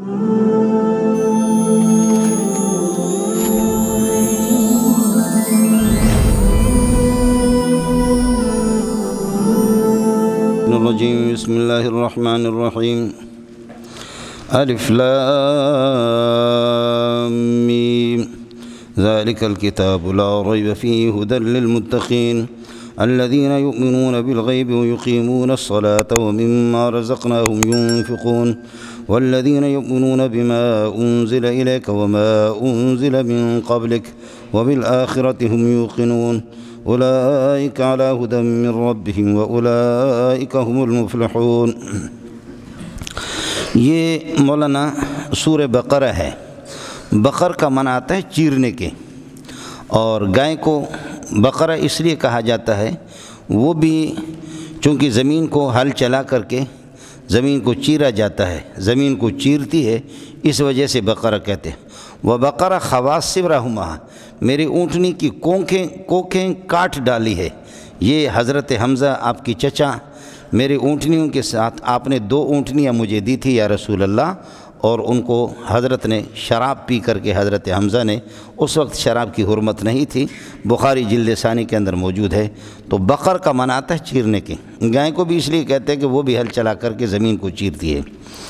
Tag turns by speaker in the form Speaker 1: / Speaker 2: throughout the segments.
Speaker 1: بسم اللہ الرحمن الرحیم الف لام میم ذالک الکتاب لا ریب فیہ ھدی للمتقین الذین یؤمنون بالغیب ویقیمون الصلاة ومما رزقناہم ينفقون والذین یؤمنون بما انزل الیک وما انزل من قبلک وبالآخرة هم یوقنون اولئک علی ھدی من ربہم واولئک هم المفلحون۔ یہ مولانا سورہ بقرہ ہے۔ بقر کا معنی آتا ہے چیرنے کے، اور گائے کو بقرہ اس لیے کہا جاتا ہے، وہ بھی چونکہ زمین کو ہل چلا کر کے زمین کو چیرا جاتا ہے، زمین کو چیرتی ہے، اس وجہ سے بقرہ کہتے ہیں۔ وَبَقَرَ خَوَاصِرَهُمَا، میری اونٹنی کی کوکھیں کاٹ ڈالی ہے۔ یہ حضرت حمزہ آپ کی چچا میری اونٹنیوں کے ساتھ آپ نے 2 اونٹنیاں مجھے دی تھی یا رسول اللہ، اور ان کو حضرت نے شراب پی کر کے، حضرت حمزہ نے، اس وقت شراب کی حرمت نہیں تھی، بخاری جلد ثانی کے اندر موجود ہے۔ تو بقر کا معنی آتا ہے چیرنے کے۔ گائے کو بھی اس لیے کہتے ہیں کہ وہ بھی ہل چلا کر کے زمین کو چیرتی ہے۔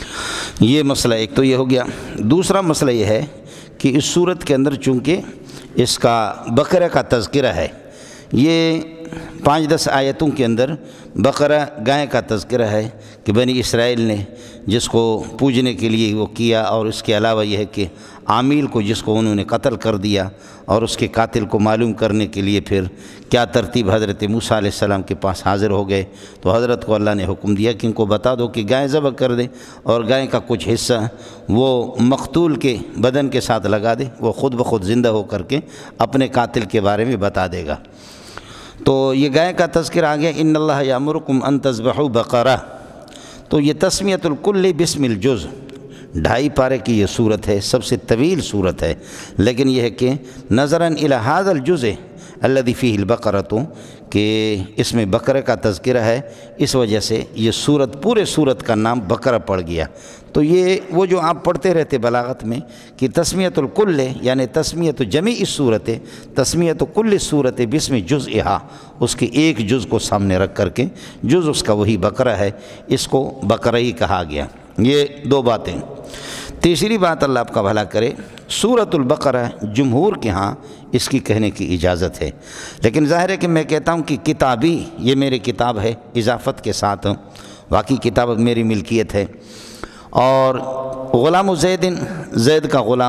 Speaker 1: یہ مسئلہ ایک تو یہ ہو گیا۔ دوسرا مسئلہ یہ ہے کہ اس صورت کے اندر چونکہ اس کا بقرہ کا تذکرہ ہے، یہ 5-10 آیتوں کے اندر بقرہ گائے کا تذکرہ ہے کہ بنی اسرائیل نے جس کو پوجنے کے لیے وہ کیا، اور اس کے علاوہ یہ ہے کہ عامیل کو جس کو انہوں نے قتل کر دیا، اور اس کے قاتل کو معلوم کرنے کے لیے پھر کیا ترتیب حضرت موسیٰ علیہ السلام کے پاس حاضر ہو گئے، تو حضرت کو اللہ نے حکم دیا کہ ان کو بتا دو کہ گائے ذبح کر دیں، اور گائے کا کچھ حصہ وہ مقتول کے بدن کے ساتھ لگا دے، وہ خود بخود زندہ ہو کر کے اپنے قاتل کے بارے میں بتا دے گا۔ تو یہ گائے کا تذکر آ گیا، ان اللہ یامرکم ان تذبحوا بقرہ۔ تو یہ تسمیۃ الکل بسم الجز، 2.5 پارے کی یہ صورت ہے، سب سے طویل صورت ہے، لیکن یہ ہے کہ نظراً الی ھذا الجزء الذی فیہ البقرۃ، کہ اس میں بقرہ کا تذکرہ ہے، اس وجہ سے یہ صورت، پورے صورت کا نام بقرہ پڑ گیا۔ تو یہ وہ جو آپ پڑھتے رہتے بلاغت میں کہ تسمیۃ الکل یعنی تسمیۃ جمیع الصورت، تسمیۃ کل صورت بسم جزئہا، اس کے ایک جز کو سامنے رکھ کر کے، جز اس کا وہی بقرہ ہے، اس کو بقرہ ہی کہا گیا۔ یہ 2 باتیں۔ تیسری بات، اللہ آپ کا بھلا کرے، سورۃ البقرہ جمہور کے ہاں اس کی کہنے کی اجازت ہے، لیکن ظاہر ہے کہ میں کہتا ہوں کہ کتابی، یہ میری کتاب ہے اضافت کے ساتھ، باقی کتاب میری ملکیت ہے، اور غلام زید، زید کا غلام،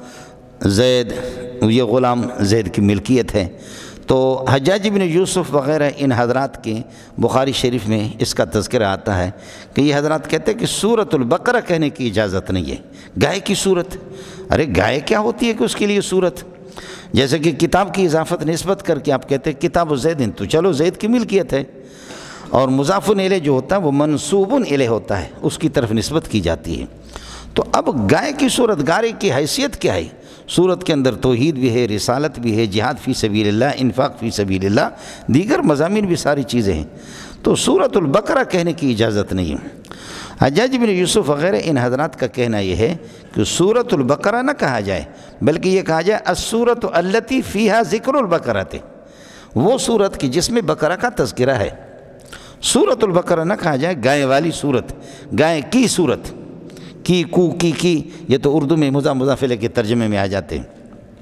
Speaker 1: زید، یہ غلام زید کی ملکیت ہے۔ تو حجاج بن یوسف وغیرہ ان حضرات کے بخاری شریف میں اس کا تذکرہ آتا ہے کہ یہ حضرات کہتے ہیں کہ سورۃ البقرہ کہنے کی اجازت نہیں ہے، گائے کی صورت۔ ارے گائے کیا ہوتی ہے کہ اس کے لیے صورت؟ جیسے کہ کتاب کی اضافت نسبت کر کے آپ کہتے ہیں کتاب زید، تو چلو زید کی ملکیت ہے، اور مضاف الیہ جو ہوتا ہے وہ منصوب الیہ ہوتا ہے، اس کی طرف نسبت کی جاتی ہے۔ تو اب گائے کی صورت، گائے کی حیثیت کیا ہے؟ صورت کے اندر توحید بھی ہے، رسالت بھی ہے، جہاد فی سبیل اللہ، انفاق فی سبیل اللہ، دیگر مضامین بھی ساری چیزیں ہیں، تو سورۃ البقرہ کہنے کی اجازت نہیں ہے۔ حجاج بن یوسف وغیرہ ان حضرات کا کہنا یہ ہے کہ سورۃ البقرہ نہ کہا جائے، بلکہ یہ کہا جائے السورۃ التی فیہا ذکر البقرۃ، وہ صورت کی جس میں بقرہ کا تذکرہ ہے۔ سورۃ البقرہ نہ کہا جائے، گائے والی صورت، گائے کی صورت، کی یہ تو اردو میں مضاف الیہ کے ترجمے میں آ جاتے ہیں۔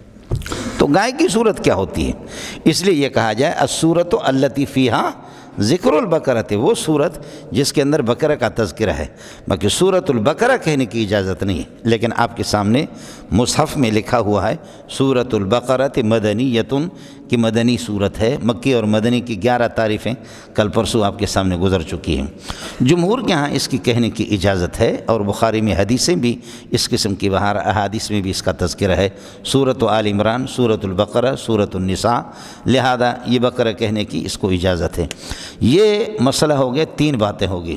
Speaker 1: تو گائے کی صورت کیا ہوتی ہے؟ اس لیے یہ کہا جائے السورۃ التی فیہا ذکر البقرۃ، وہ صورت جس کے اندر بقرہ کا تذکرہ ہے، باقی سورۃ البقرہ کہنے کی اجازت نہیں ہے۔ لیکن آپ کے سامنے مصحف میں لکھا ہوا ہے سورۃ البقرۃ مدنیۃ، کی مدنی صورت ہے، مکی اور مدنی کی 11 تعریفیں کل پرسوں آپ کے سامنے گزر چکی ہیں۔ جمہور کے ہاں اس کی کہنے کی اجازت ہے، اور بخاری میں حدیثیں بھی اس قسم کی بہار احادیث میں بھی اس کا تذکرہ ہے، سورۃ آل عمران، سورۃ البقرہ، سورۃ النساء، لہذا یہ بقرہ کہنے کی اس کو اجازت ہے۔ یہ مسئلہ ہو گیا، 3 باتیں ہوگی۔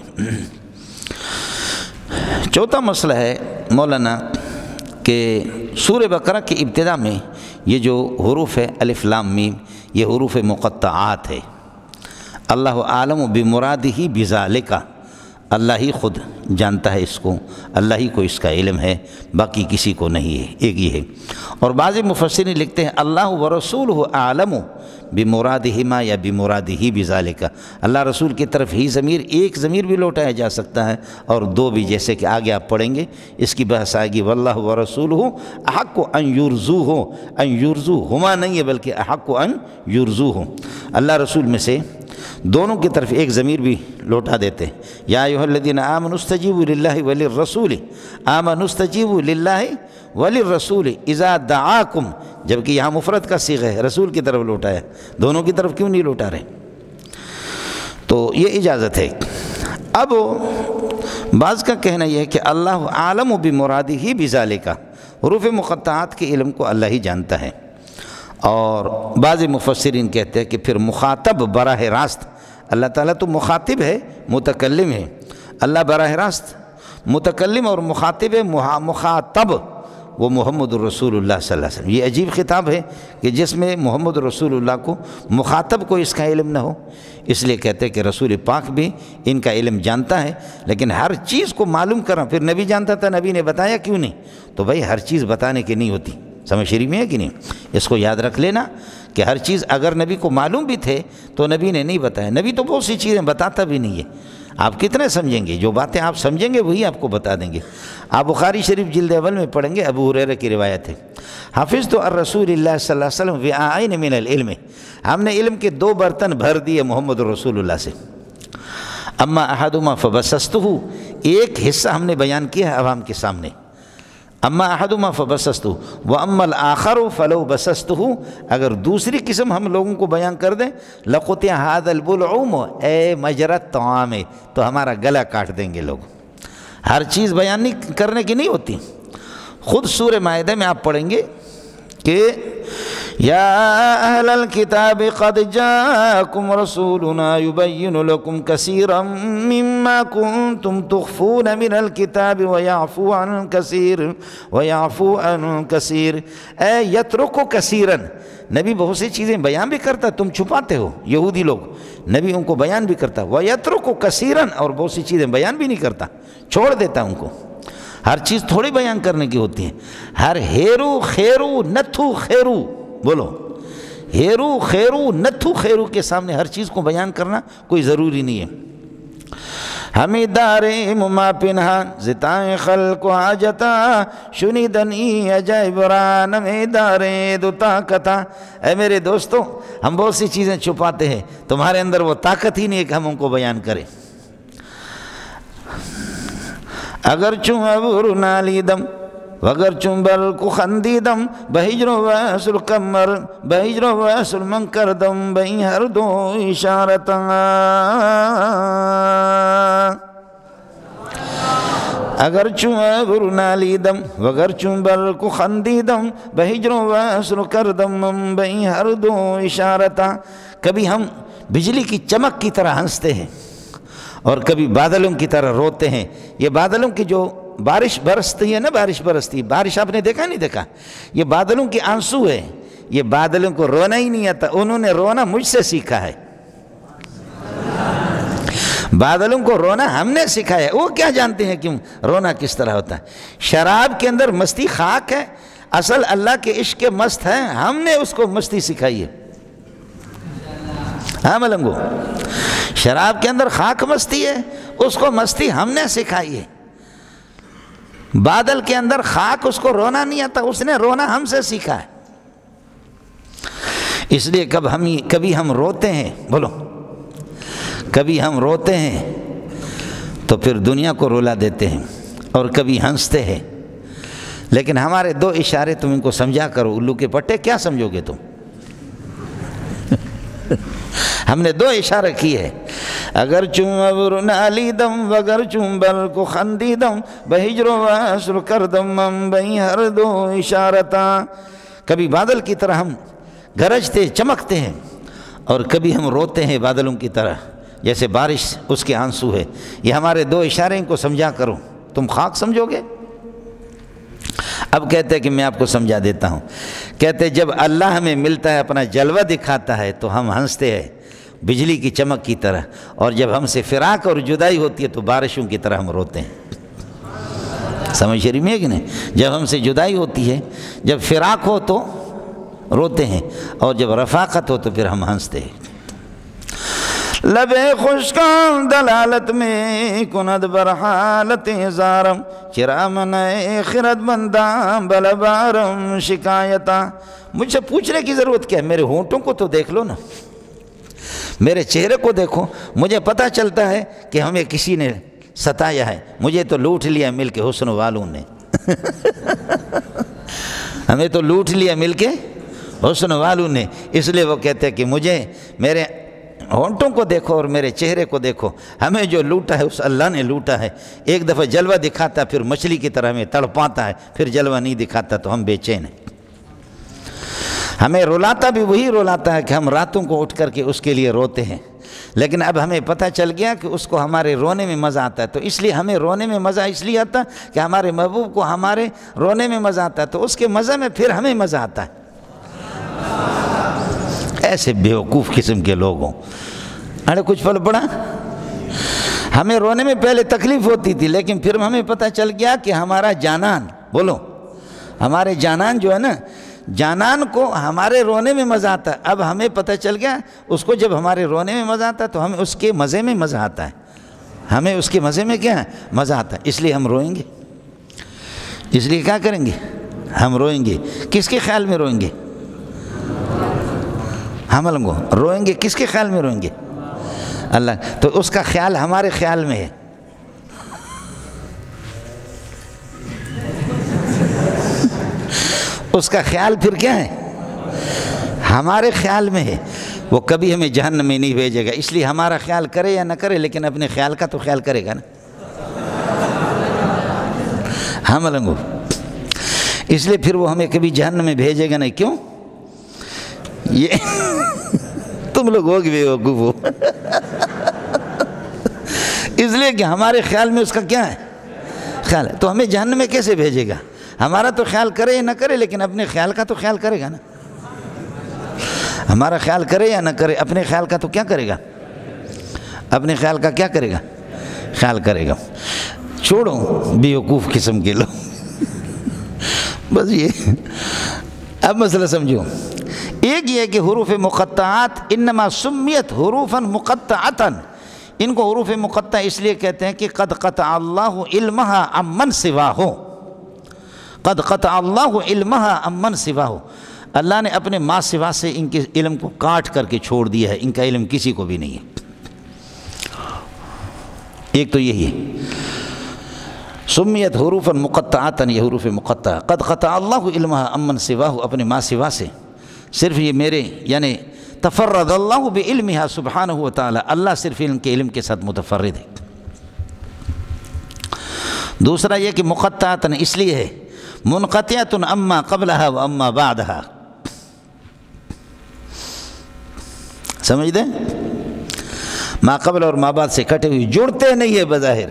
Speaker 1: چوتھا مسئلہ ہے مولانا کہ سورہ بقرہ کی ابتدا میں یہ جو حروف ہے الف لام میم، یہ حروف مقطعات ہے۔ اللہ عالم بمرادہ بذالک، اللہ ہی خود جانتا ہے اس کو، اللہ ہی کو اس کا علم ہے، باقی کسی کو نہیں ہے، ایک ہی ہے۔ اور بعض مفسرین لکھتے ہیں اللہ ورسولہ اعلم بمرادہما یا بمرادہ بذالک، اللہ رسول کی طرف ہی ضمیر، ایک ضمیر بھی لوٹایا جا سکتا ہے اور دو بھی، جیسے کہ آگے آپ پڑھیں گے اس کی بحث آئے گی۔ واللہ ورسولہ احق ان یرزوہ، ان یرزوہما نہیں ہے بلکہ احق ان یرزوہ، اللہ رسول میں سے دونوں کی طرف ایک ضمیر بھی لوٹا دیتے ہیں۔ یا ایھا الذین آمنوا استجیبوا للہ وللرسول، آمنوا استجیبوا للہ وللرسول اذا دعاکم، جبکہ یہاں مفرد کا صیغہ ہے، رسول کی طرف لوٹایا، دونوں کی طرف کیوں نہیں لوٹا رہے؟ تو یہ اجازت ہے۔ اب بعض کا کہنا یہ ہے کہ اللہ عالم بمرادہ بذالک، حروف مقطعات کے علم کو اللہ ہی جانتا ہے، اور بعض مفسرین کہتے ہیں کہ پھر مخاطب براہ راست، اللہ تعالیٰ تو مخاطب ہے، متکلم ہے، اللہ براہ راست متکلم اور مخاطب ہے، مخاطب وہ محمد الرسول اللہ صلی اللہ علیہ وسلم۔ یہ عجیب خطاب ہے کہ جس میں محمد رسول اللہ کو، مخاطب کو اس کا علم نہ ہو، اس لیے کہتے ہیں کہ رسول پاک بھی ان کا علم جانتا ہے، لیکن ہر چیز کو معلوم کرنا، پھر نبی جانتا تھا، نبی نے بتایا کیوں نہیں؟ تو بھائی ہر چیز بتانے کی نہیں ہوتی، سمجھ شریف میں ہے کہ نہیں؟ اس کو یاد رکھ لینا کہ ہر چیز اگر نبی کو معلوم بھی تھے تو نبی نے نہیں بتایا، نبی تو بہت سی چیزیں بتاتا بھی نہیں ہے، آپ کتنے سمجھیں گے؟ جو باتیں آپ سمجھیں گے وہی آپ کو بتا دیں گے۔ آپ بخاری شریف جلد اول میں پڑھیں گے، ابو ہریرہ کی روایت ہے، حفظت الرسول اللہ صلی اللہ علیہ وسلم وعاءین من العلم، ہم نے علم کے 2 برتن بھر دیے محمد رسول اللہ سے، اما احدہما فبسستہ، ایک حصہ ہم نے بیان کیا ہے عوام کے سامنے، اما احدہما فبسستہ واما الاخر فلو بسستہ، اگر دوسری قسم ہم لوگوں کو بیان کر دیں، لقطع ھذا البلعوم اے مجرى الطعام، تو ہمارا گلا کاٹ دیں گے لوگ۔ ہر چیز بیان نہیں کرنے کی نہیں ہوتی۔ خود سورہ مائدہ میں آپ پڑھیں گے کہ یا اہل الکتاب قد جاءکم رسولنا یبین لکم کثیرا مما کنتم تخفون من الکتاب ویعفو عن کثیر، اے یترک کثیرا، نبی بہت سی چیزیں بیان بھی کرتا، تم چھپاتے ہو، یہودی لوگ، نبی ان کو بیان بھی کرتا، ویترک کثیرا، اور بہت سی چیزیں بیان بھی نہیں کرتا، چھوڑ دیتا ان کو۔ ہر چیز تھوڑی بیان کرنے کی ہوتی ہے، ہر ہیرو خیرو نتھو خیرو، بولو ہیرو خیرو نتھو خیرو کے سامنے ہر چیز کو بیان کرنا کوئی ضروری نہیں ہے۔ ہمیں دارے مما پنہا زتائیں خلق حاجتا شنیدنی عجائبران ہمیں دارے دو طاقتا، اے میرے دوستو ہم بہت سی چیزیں چھپاتے ہیں، تمہارے اندر وہ طاقت ہی نہیں ہے کہ ہم ان کو بیان کریں۔ اگر چون ابر نالیدم وگر چون بل کو خندیدم بہجر ویسل کمر بہجر ویسل من کردم بہی ہر دو اشارتا، اگر چون ابر نالیدم وگر چون بل کو خندیدم بہجر ویسل کردم بہی ہر دو اشارتا، کبھی ہم بجلی کی چمک کی طرح ہنستے ہیں اور کبھی بادلوں کی طرح روتے ہیں۔ یہ بادلوں کی جو بارش برستی ہے نا، بارش برستی ہے، بارش آپ نے دیکھا نہیں دیکھا؟ یہ بادلوں کے آنسو ہے، یہ بادلوں کو رونا ہی نہیں آتا، انہوں نے رونا مجھ سے سیکھا ہے۔ بادلوں کو رونا ہم نے سکھایا ہے، وہ کیا جانتے ہیں کیوں رونا کس طرح ہوتا ہے۔ شراب کے اندر مستی خاک ہے، اصل اللہ کے عشق کے مست ہیں، ہم نے اس کو مستی سکھائی ہے۔ ہاں ملنگو، شراب کے اندر خاک مستی ہے، اس کو مستی ہم نے سکھائی ہے۔ بادل کے اندر خاک، اس کو رونا نہیں آتا، اس نے رونا ہم سے سیکھا ہے۔ اس لیے کبھی ہم روتے ہیں، بولو کبھی ہم روتے ہیں تو پھر دنیا کو رلا دیتے ہیں، اور کبھی ہنستے ہیں، لیکن ہمارے 2 اشارے تم ان کو سمجھا کرو، الو کے پٹے کیا سمجھو گے تم؟ ہم نے 2 اشارہ کی ہے، اگر چون ابر نالیدم وگر چون بل کو خندیدم بہجر واسر کردم بہی ہر دو اشارتا، کبھی بادل کی طرح ہم گرجتے چمکتے ہیں، اور کبھی ہم روتے ہیں بادلوں کی طرح، جیسے بارش اس کے آنسو ہے۔ یہ ہمارے 2 اشارے، ان کو سمجھا کرو، تم خاک سمجھو گے؟ اب کہتے ہیں کہ میں آپ کو سمجھا دیتا ہوں، کہتے ہیں جب اللہ ہمیں ملتا ہے، اپنا جلوہ دکھاتا ہے تو ہم ہنستے ہیں بجلی کی چمک کی طرح، اور جب ہم سے فراق اور جدائی ہوتی ہے تو بارشوں کی طرح ہم روتے ہیں۔ سمجھ شریف میں ہے کہ نہیں؟ جب ہم سے جدائی ہوتی ہے، جب فراق ہو تو روتے ہیں، اور جب رفاقت ہو تو پھر ہم ہنستے ہیں۔ لبے خشکاں دلالت میں کند برحالت زارم، چرامن خرد بندام بلبارم شکایتا۔ مجھ سے پوچھنے کی ضرورت کیا ہے؟ میرے ہونٹوں کو تو دیکھ لو نا، میرے چہرے کو دیکھو، مجھے پتہ چلتا ہے کہ ہمیں کسی نے ستایا ہے، مجھے تو لوٹ لیا مل کے حسن والوں نے ہمیں تو لوٹ لیا مل کے حسن والوں نے۔ اس لیے وہ کہتے ہیں کہ مجھے میرے ہونٹوں کو دیکھو اور میرے چہرے کو دیکھو، ہمیں جو لوٹا ہے اس اللہ نے لوٹا ہے۔ ایک دفعہ جلوہ دکھاتا پھر مچھلی کی طرح ہمیں تڑپاتا ہے، پھر جلوہ نہیں دکھاتا تو ہم بے چین ہیں۔ ہمیں رلاتا بھی وہی رلاتا ہے کہ ہم راتوں کو اٹھ کر کے اس کے لیے روتے ہیں، لیکن اب ہمیں پتہ چل گیا کہ اس کو ہمارے رونے میں مزہ آتا ہے، تو اس لیے ہمیں رونے میں مزہ اس لیے آتا ہے کہ ہمارے محبوب کو ہمارے رونے میں مزہ آتا ہے، تو اس کے مزے میں پھر ہمیں مزہ آتا ہے۔ ایسے بیوقوف قسم کے لوگ ہوں۔ ارے کچھ پل پڑا، ہمیں رونے میں پہلے تکلیف ہوتی تھی، لیکن پھر ہمیں پتہ چل گیا کہ ہمارا جانان، بولو ہمارے جانان جو ہے نا، جانان کو ہمارے رونے میں مزہ آتا ہے۔ اب ہمیں پتہ چل گیا اس کو جب ہمارے رونے میں مزہ آتا ہے تو ہمیں اس کے مزے میں مزہ آتا ہے، ہمیں اس کے مزے میں کیا ہے؟ مزہ آتا ہے۔ اس لیے ہم روئیں گے، اس لیے کیا کریں گے؟ ہم روئیں گے۔ کس کے خیال میں روئیں گے؟ ہم لوگوں روئیں گے، کس کے خیال میں روئیں گے؟ اللہ۔ تو اس کا خیال ہمارے خیال میں ہے۔ اس کا خیال پھر کیا ہے؟ ہمارے خیال میں ہے۔ وہ کبھی ہمیں جہنم میں نہیں بھیجے گا، اس لیے ہمارا خیال کرے یا نہ کرے لیکن اپنے خیال کا تو خیال کرے گا نا، ہم لوگوں۔ اس لیے پھر وہ ہمیں کبھی جہنم میں بھیجے گا نہیں۔ کیوں؟ یہ تم لوگ ہوگے بیوقوف ہو اس لیے کہ ہمارے خیال میں اس کا کیا ہے؟ خیال ہے۔ تو ہمیں جہنم میں کیسے بھیجے گا؟ ہمارا تو خیال کرے یا نہ کرے لیکن اپنے خیال کا تو خیال کرے گا نا۔ ہمارا خیال کرے یا نہ کرے اپنے خیال کا تو کیا کرے گا؟ اپنے خیال کا کیا کرے گا؟ خیال کرے گا۔ چھوڑو بیوقوف قسم کے لوگ بس یہ۔ اب مسئلہ سمجھو، ایک یہ کہ حروف مقطعات انما سمیت حروفا مقطعتا، ان کو حروف مقطع اس لیے کہتے ہیں کہ قد قطع اللہ علمہا عمن سواہ، قد قطع اللہ علمہا عمن سواہ، اللہ نے اپنے ما سوا سے ان کے علم کو کاٹ کر کے چھوڑ دیا ہے، ان کا علم کسی کو بھی نہیں ہے۔ ایک تو یہی ہے سمیت حروفا مقطعاتا، یہ حروف مقطع، قد قطع اللہ علمہا عمن سواہ، اپنے ما سوا سے، صرف یہ میرے یعنی تفرد اللہ بعلمہا سبحانہ وتعالی، اللہ صرف ان کے علم کے ساتھ متفرد ہے۔ دوسرا یہ کہ مقطعاتا اس لیے ہے منقطعۃ اما قبلہا و اما بعدہا، سمجھ دیں؟ ما قبل اور ما بعد سے کٹے ہوئے، جڑتے نہیں ہے بظاہر۔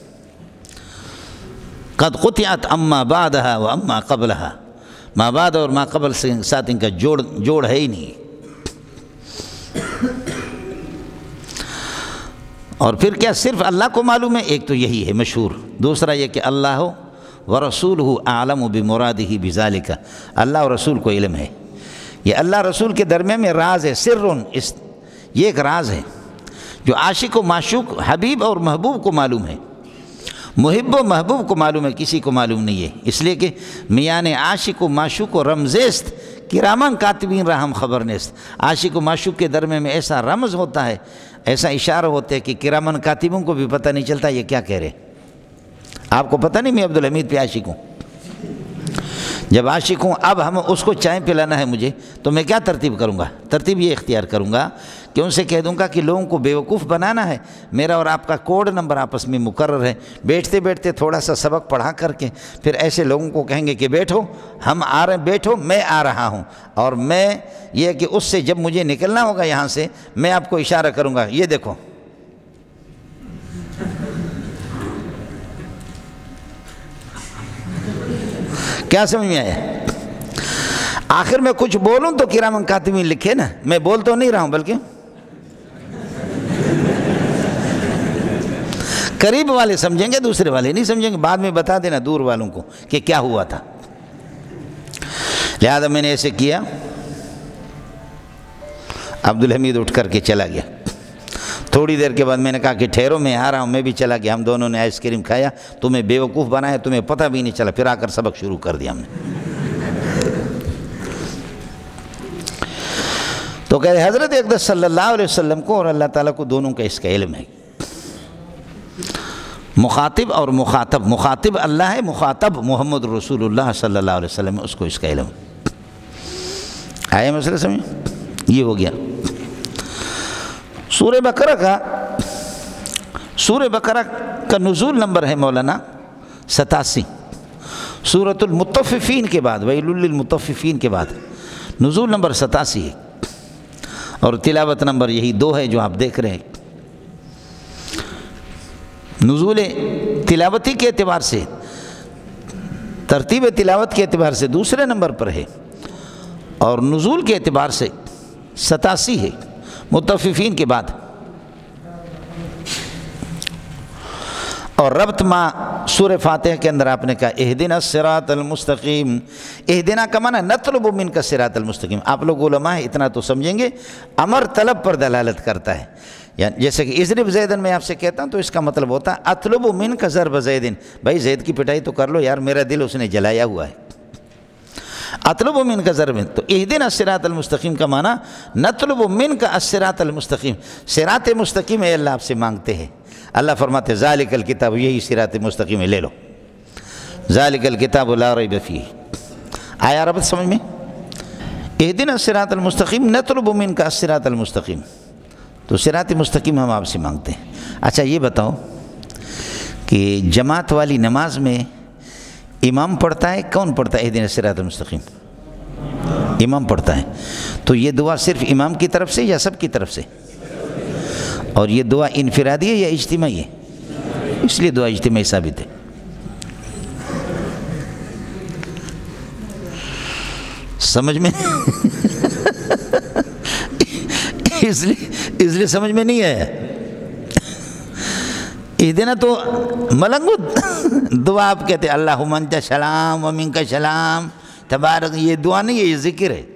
Speaker 1: قد قطعت اما بعدہا و اما قبلہا، ما بعد اور ما قبل سے ساتھ ان کا جوڑ ہے ہی نہیں۔ اور پھر کیا صرف اللہ کو معلوم ہے؟ ایک تو یہی ہے مشہور۔ دوسرا یہ کہ اللہ ورسولہ اعلم بمرادہ بذالک، اللہ اور رسول کو علم ہے۔ یہ اللہ رسول کے درمیان میں راز ہے، سر، یہ ایک راز ہے جو عاشق و معشوق، حبیب اور محبوب کو معلوم ہے، محب و محبوب کو معلوم ہے، کسی کو معلوم نہیں ہے۔ اس لیے کہ میان عاشق و معشوق و رمزیست کرامان کاتبین را ہم خبر نیست، عاشق و معشوق کے درمیان میں ایسا رمز ہوتا ہے، ایسا اشارہ ہوتا ہے کہ کرامان کاتبوں کو بھی پتہ نہیں چلتا یہ کیا کہہ رہے۔ آپ کو پتہ نہیں میں عبدالحمید پہ عاشق ہوں؟ جب عاشق ہوں اب ہم اس کو چائے پلانا ہے مجھے تو میں کیا ترتیب کروں گا؟ ترتیب یہ اختیار کروں گا کہ ان سے کہہ دوں گا کہ لوگوں کو بیوقوف بنانا ہے، میرا اور آپ کا کوڈ نمبر آپس میں مقرر ہے، بیٹھتے بیٹھتے تھوڑا سا سبق پڑھا کر کے پھر ایسے لوگوں کو کہیں گے کہ بیٹھو، ہم آ رہے ہیں، بیٹھو، میں آ رہا ہوں، اور میں یہ کہ اس سے جب مجھے نکلنا ہوگا یہاں سے میں آپ کو اشارہ کروں گا، یہ دیکھو۔ کیا سمجھ میں آیا؟ آخر میں کچھ بولوں تو کرام کاتبین لکھے نا، میں بول تو نہیں رہا ہوں بلکہ قریب والے سمجھیں گے، دوسرے والے نہیں سمجھیں گے، بعد میں بتا دینا دور والوں کو کہ کیا ہوا تھا۔ لہذا میں نے ایسے کیا، عبدالحمید اٹھ کر کے چلا گیا۔ تھوڑی دیر کے بعد میں نے کہا کہ ٹھہرو، میں آ رہا ہوں، میں بھی چلا گیا۔ ہم دونوں نے آئس کریم کھایا، تمہیں بیوقوف بنایا، تمہیں پتہ بھی نہیں چلا، پھر آ کر سبق شروع کر دیا ہم نے۔ تو کہتے حضرت اقدس صلی اللہ علیہ وسلم کو اور اللہ تعالیٰ کو دونوں کا اس کا علم ہے، مخاطب اور مخاطب، مخاطب اللہ ہے، مخاطب محمد رسول اللہ صلی اللہ علیہ وسلم، اس کو اس کا علم آئے مسئلہ سمجھ۔ یہ ہو گیا سورہ بقرہ کا نزول نمبر ہے مولانا 87، سورۃ المطففین کے بعد، ویل للمطففین کے بعد نزول نمبر 87 ہے، اور تلاوت نمبر یہی 2 ہے جو آپ دیکھ رہے ہیں۔ نزول تلاوتی کے اعتبار سے، ترتیب تلاوت کے اعتبار سے دوسرے نمبر پر ہے، اور نزول کے اعتبار سے 87 ہے، مطففین کے بعد۔ اور ربط ما سورہ فاتحہ کے اندر آپ نے کہا اہدنا الصراط المستقیم، اہدنا کا معنی نطلب منک الصراط المستقیم۔ آپ لوگ علماء ہیں، اتنا تو سمجھیں گے، امر طلب پر دلالت کرتا ہے، یعنی جیسے کہ اضرب زیدن میں آپ سے کہتا ہوں تو اس کا مطلب ہوتا ہے اطلب منک ضرب زیدن، بھائی زید کی پٹائی تو کر لو یار، میرا دل اس نے جلایا ہوا ہے، اطلب منک ضرب۔ تو اہدنا الصراط المستقیم کا معنی نطلب منک الصراط المستقیم، صراط مستقیم ہے اللہ آپ سے مانگتے ہیں۔ اللہ فرماتے ذالک الکتاب، یہی صراط مستقیم ہے، لے لو، ذالک الکتاب لا ریب فیہ۔ آیا ربط سمجھ میں؟ اہدنا الصراط المستقیم نطلب منک الصراط المستقیم، تو صراط مستقیم ہم آپ سے مانگتے ہیں۔ اچھا یہ بتاؤ کہ جماعت والی نماز میں امام پڑھتا ہے، کون پڑھتا ہے اہدنا الصراط المستقیم؟ امام پڑھتا ہے، تو یہ دعا صرف امام کی طرف سے یا سب کی طرف سے؟ اور یہ دعا انفرادی ہے یا اجتماعی ہے؟ اس لیے دعا اجتماعی ثابت ہے۔ سمجھ میں اس لیے سمجھ میں نہیں آیا۔ اہدنا تو ملنگ دعا آپ کہتے ہیں اللہم انت سلام و منک سلام تبارک، یہ دعا نہیں ہے، یہ ذکر ہے۔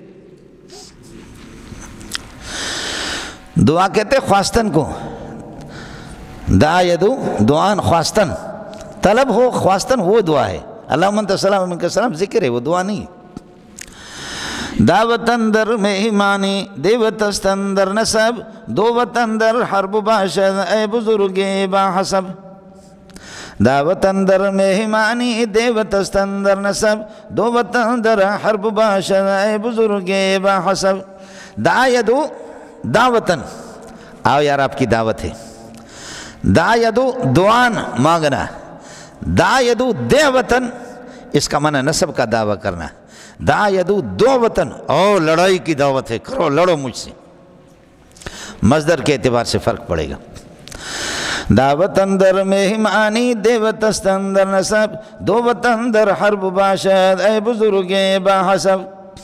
Speaker 1: دعا کہتے ہیں خواستن کو، دعا یدو دعان خواستن، طلب ہو خواستن وہ دعا ہے، اللہم انت سلام و منک سلام ذکر ہے، وہ دعا نہیں ہے۔ دعوت اندر مہمانی دیوت است اندر نسب، دوت اندر حرب باشد اے بزرگ با حسب۔ دعوت اندر مہمانی دیوت است اندر نسب، دوت اندر حرب باشد اے بزرگ با حسب۔ دعا یدو دعوتن، آؤ یار آپ کی دعوت ہے، دعا یدو دعان مانگنا، دعا یدو دیوتن اس کا معنی نسب کا دعویٰ کرنا، دعا یدو دو وطن، او لڑائی کی دعوت ہے، کرو لڑو مجھ سے، مصدر کے اعتبار سے فرق پڑے گا۔ دعوت اندر مہمانی دیوت است اندر نسب، دو وطن اندر حرب باشد اے بزرگ با حسب۔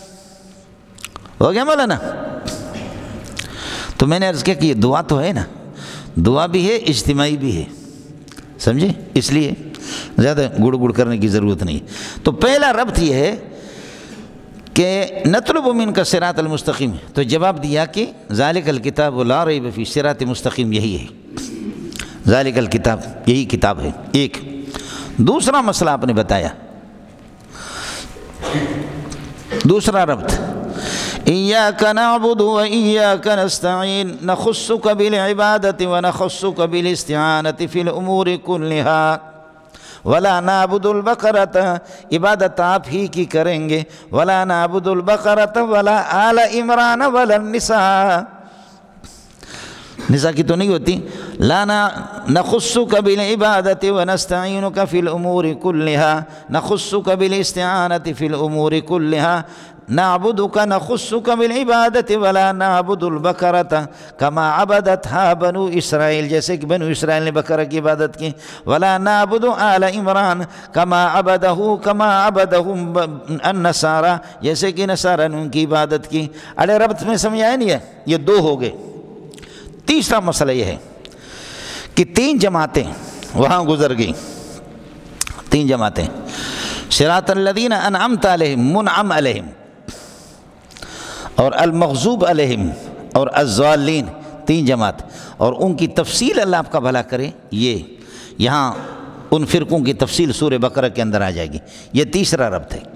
Speaker 1: ہو گیا مولانا؟ تو میں نے عرض کیا کہ یہ دعا تو ہے نا، دعا بھی ہے اجتماعی بھی ہے، سمجھے؟ اس لیے زیادہ گڑ گڑ کرنے کی ضرورت نہیں۔ تو پہلا ربط یہ ہے کہ نطلب منک الصراط المستقیم، تو جواب دیا کہ ذالک الکتاب لا ریب فیہ، صراط مستقیم یہی ہے، ذالک الکتاب یہی کتاب ہے۔ ایک دوسرا مسئلہ آپ نے بتایا، دوسرا ربط، ایاک نعبد و ایاک نستعین، نخصک بالعبادت و نخصک بالاستعانت فی الامور کلہا، ولا نعبد البقرۃ، عبادت آپ ہی کی کریں گے، ولا نعبد البقرۃ ولا آل عمران ولا النساء، نساء کی تو نہیں ہوتی، لا نخصک بالعبادت ونستعینک فی الامور کلہا، نخصک بالاستعانت فی الامور کلہا، نعبدک نخصک بالعبادت ولا نعبد البقرۃ کما عبدتها بنو اسرائیل، جیسے کہ بنو اسرائیل نے بقرہ کی عبادت کی، ولا نعبد آل عمران کما عبدهم النصارى، جیسے کہ نصارہ نے ان کی عبادت کی۔ ارے ربط میں سمجھ آیا نہیں ہے؟ یہ دو ہو گئے۔ تیسرا مسئلہ یہ ہے کہ تین جماعتیں وہاں گزر گئی 3 جماعتیں، صراط الذین انعمت علیہم، منعم علیہم، اور المغضوب علیہم اور الضالین، 3 جماعت، اور ان کی تفصیل اللہ آپ کا بھلا کرے، یہ یہاں ان فرقوں کی تفصیل سورہ بقرہ کے اندر آ جائے گی۔ یہ تیسرا ربط ہے۔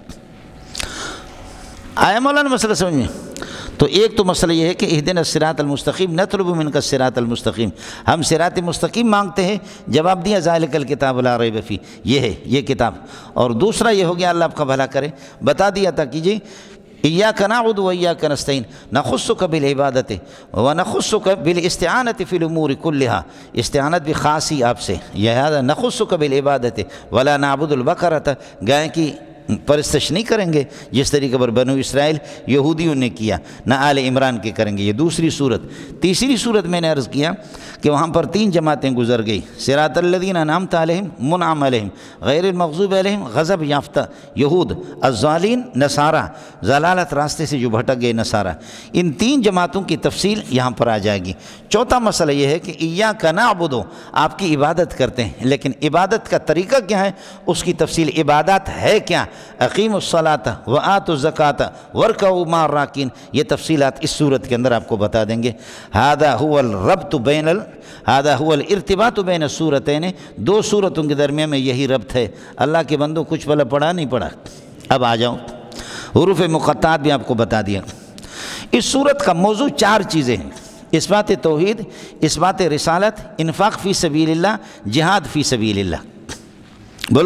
Speaker 1: آیا مولانا مسئلہ سمجھ میں؟ تو ایک تو مسئلہ یہ ہے کہ اہدنا الصراط المستقیم، نطلب منک الصراط المستقیم، ہم صراط مستقیم مانگتے ہیں، جواب دیا ذالک الکتاب لا ریب فیہ، یہ ہے یہ کتاب۔ اور دوسرا یہ ہو گیا، اللہ آپ کا بھلا کرے، بتا دیا تھا کیجیے ایاک نعبد و ایاک نستعین، نخصک بالعبادت و نخصک بالاستعانت فی الامور کلہا، استعانت بھی خاصی آپ سے، لہذا نخصک بالعبادت ولا نعبد البقرۃ، گائے کی پرستش نہیں کریں گے جس طریقے پر بنو اسرائیل یہودیوں نے کیا، نہ آل عمران کے کریں گے۔ یہ دوسری صورت۔ تیسری صورت میں نے عرض کیا کہ وہاں پر 3 جماعتیں گزر گئی، صراط الذین انعمت علیہم، منعم علیہم، غیر المغضوب علیہم، غضب یافتہ یہود، الضالین نصارہ، ضلالت راستے سے جو بھٹک گئے نصارہ۔ ان 3 جماعتوں کی تفصیل یہاں پر آ جائے گی۔ چوتھا مسئلہ یہ ہے کہ ایاک نعبد، آپ کی عبادت کرتے ہیں، لیکن عبادت کا طریقہ کیا ہے، اس کی تفصیل، عبادات ہے کیا، اقیموا الصلاۃ وآتوا الزکاۃ وارکعوا مع الراکعین، یہ تفصیلات اس صورت کے اندر آپ کو بتا دیں گے۔ ھذا هو الربط بین هذا هو الارتباط بین السورتین، 2 صورتوں کے درمیان میں یہی ربط ہے۔ اللہ کے بندوں کچھ بلا پڑھا نہیں پڑھا؟ اب آ جاؤ، حروف مقطعات بھی آپ کو بتا دیا۔ اس صورت کا موضوع 4 چیزیں ہیں، اثبات توحید، اثبات رسالت، انفاق فی سبیل اللہ، جہاد فی سبیل اللہ۔ بولو،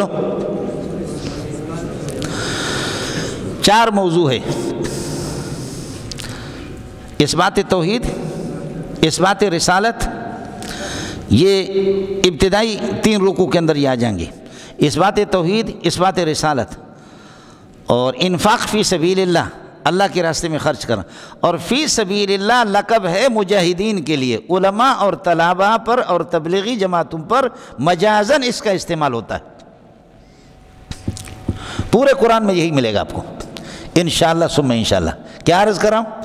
Speaker 1: 4 موضوع ہے، اثبات توحید، اثبات رسالت، یہ ابتدائی 3 رکوع کے اندر یہ آ جائیں گے، اثبات توحید، اثبات رسالت، اور انفاق فی سبیل اللہ، اللہ کے راستے میں خرچ کرنا۔ اور فی سبیل اللہ لقب ہے مجاہدین کے لیے، علماء اور طلباء پر اور تبلیغی جماعتوں پر مجازاً اس کا استعمال ہوتا ہے۔ پورے قرآن میں یہی ملے گا آپ کو انشاءاللہ ثم انشاءاللہ۔ کیا عرض کر رہا ہوں؟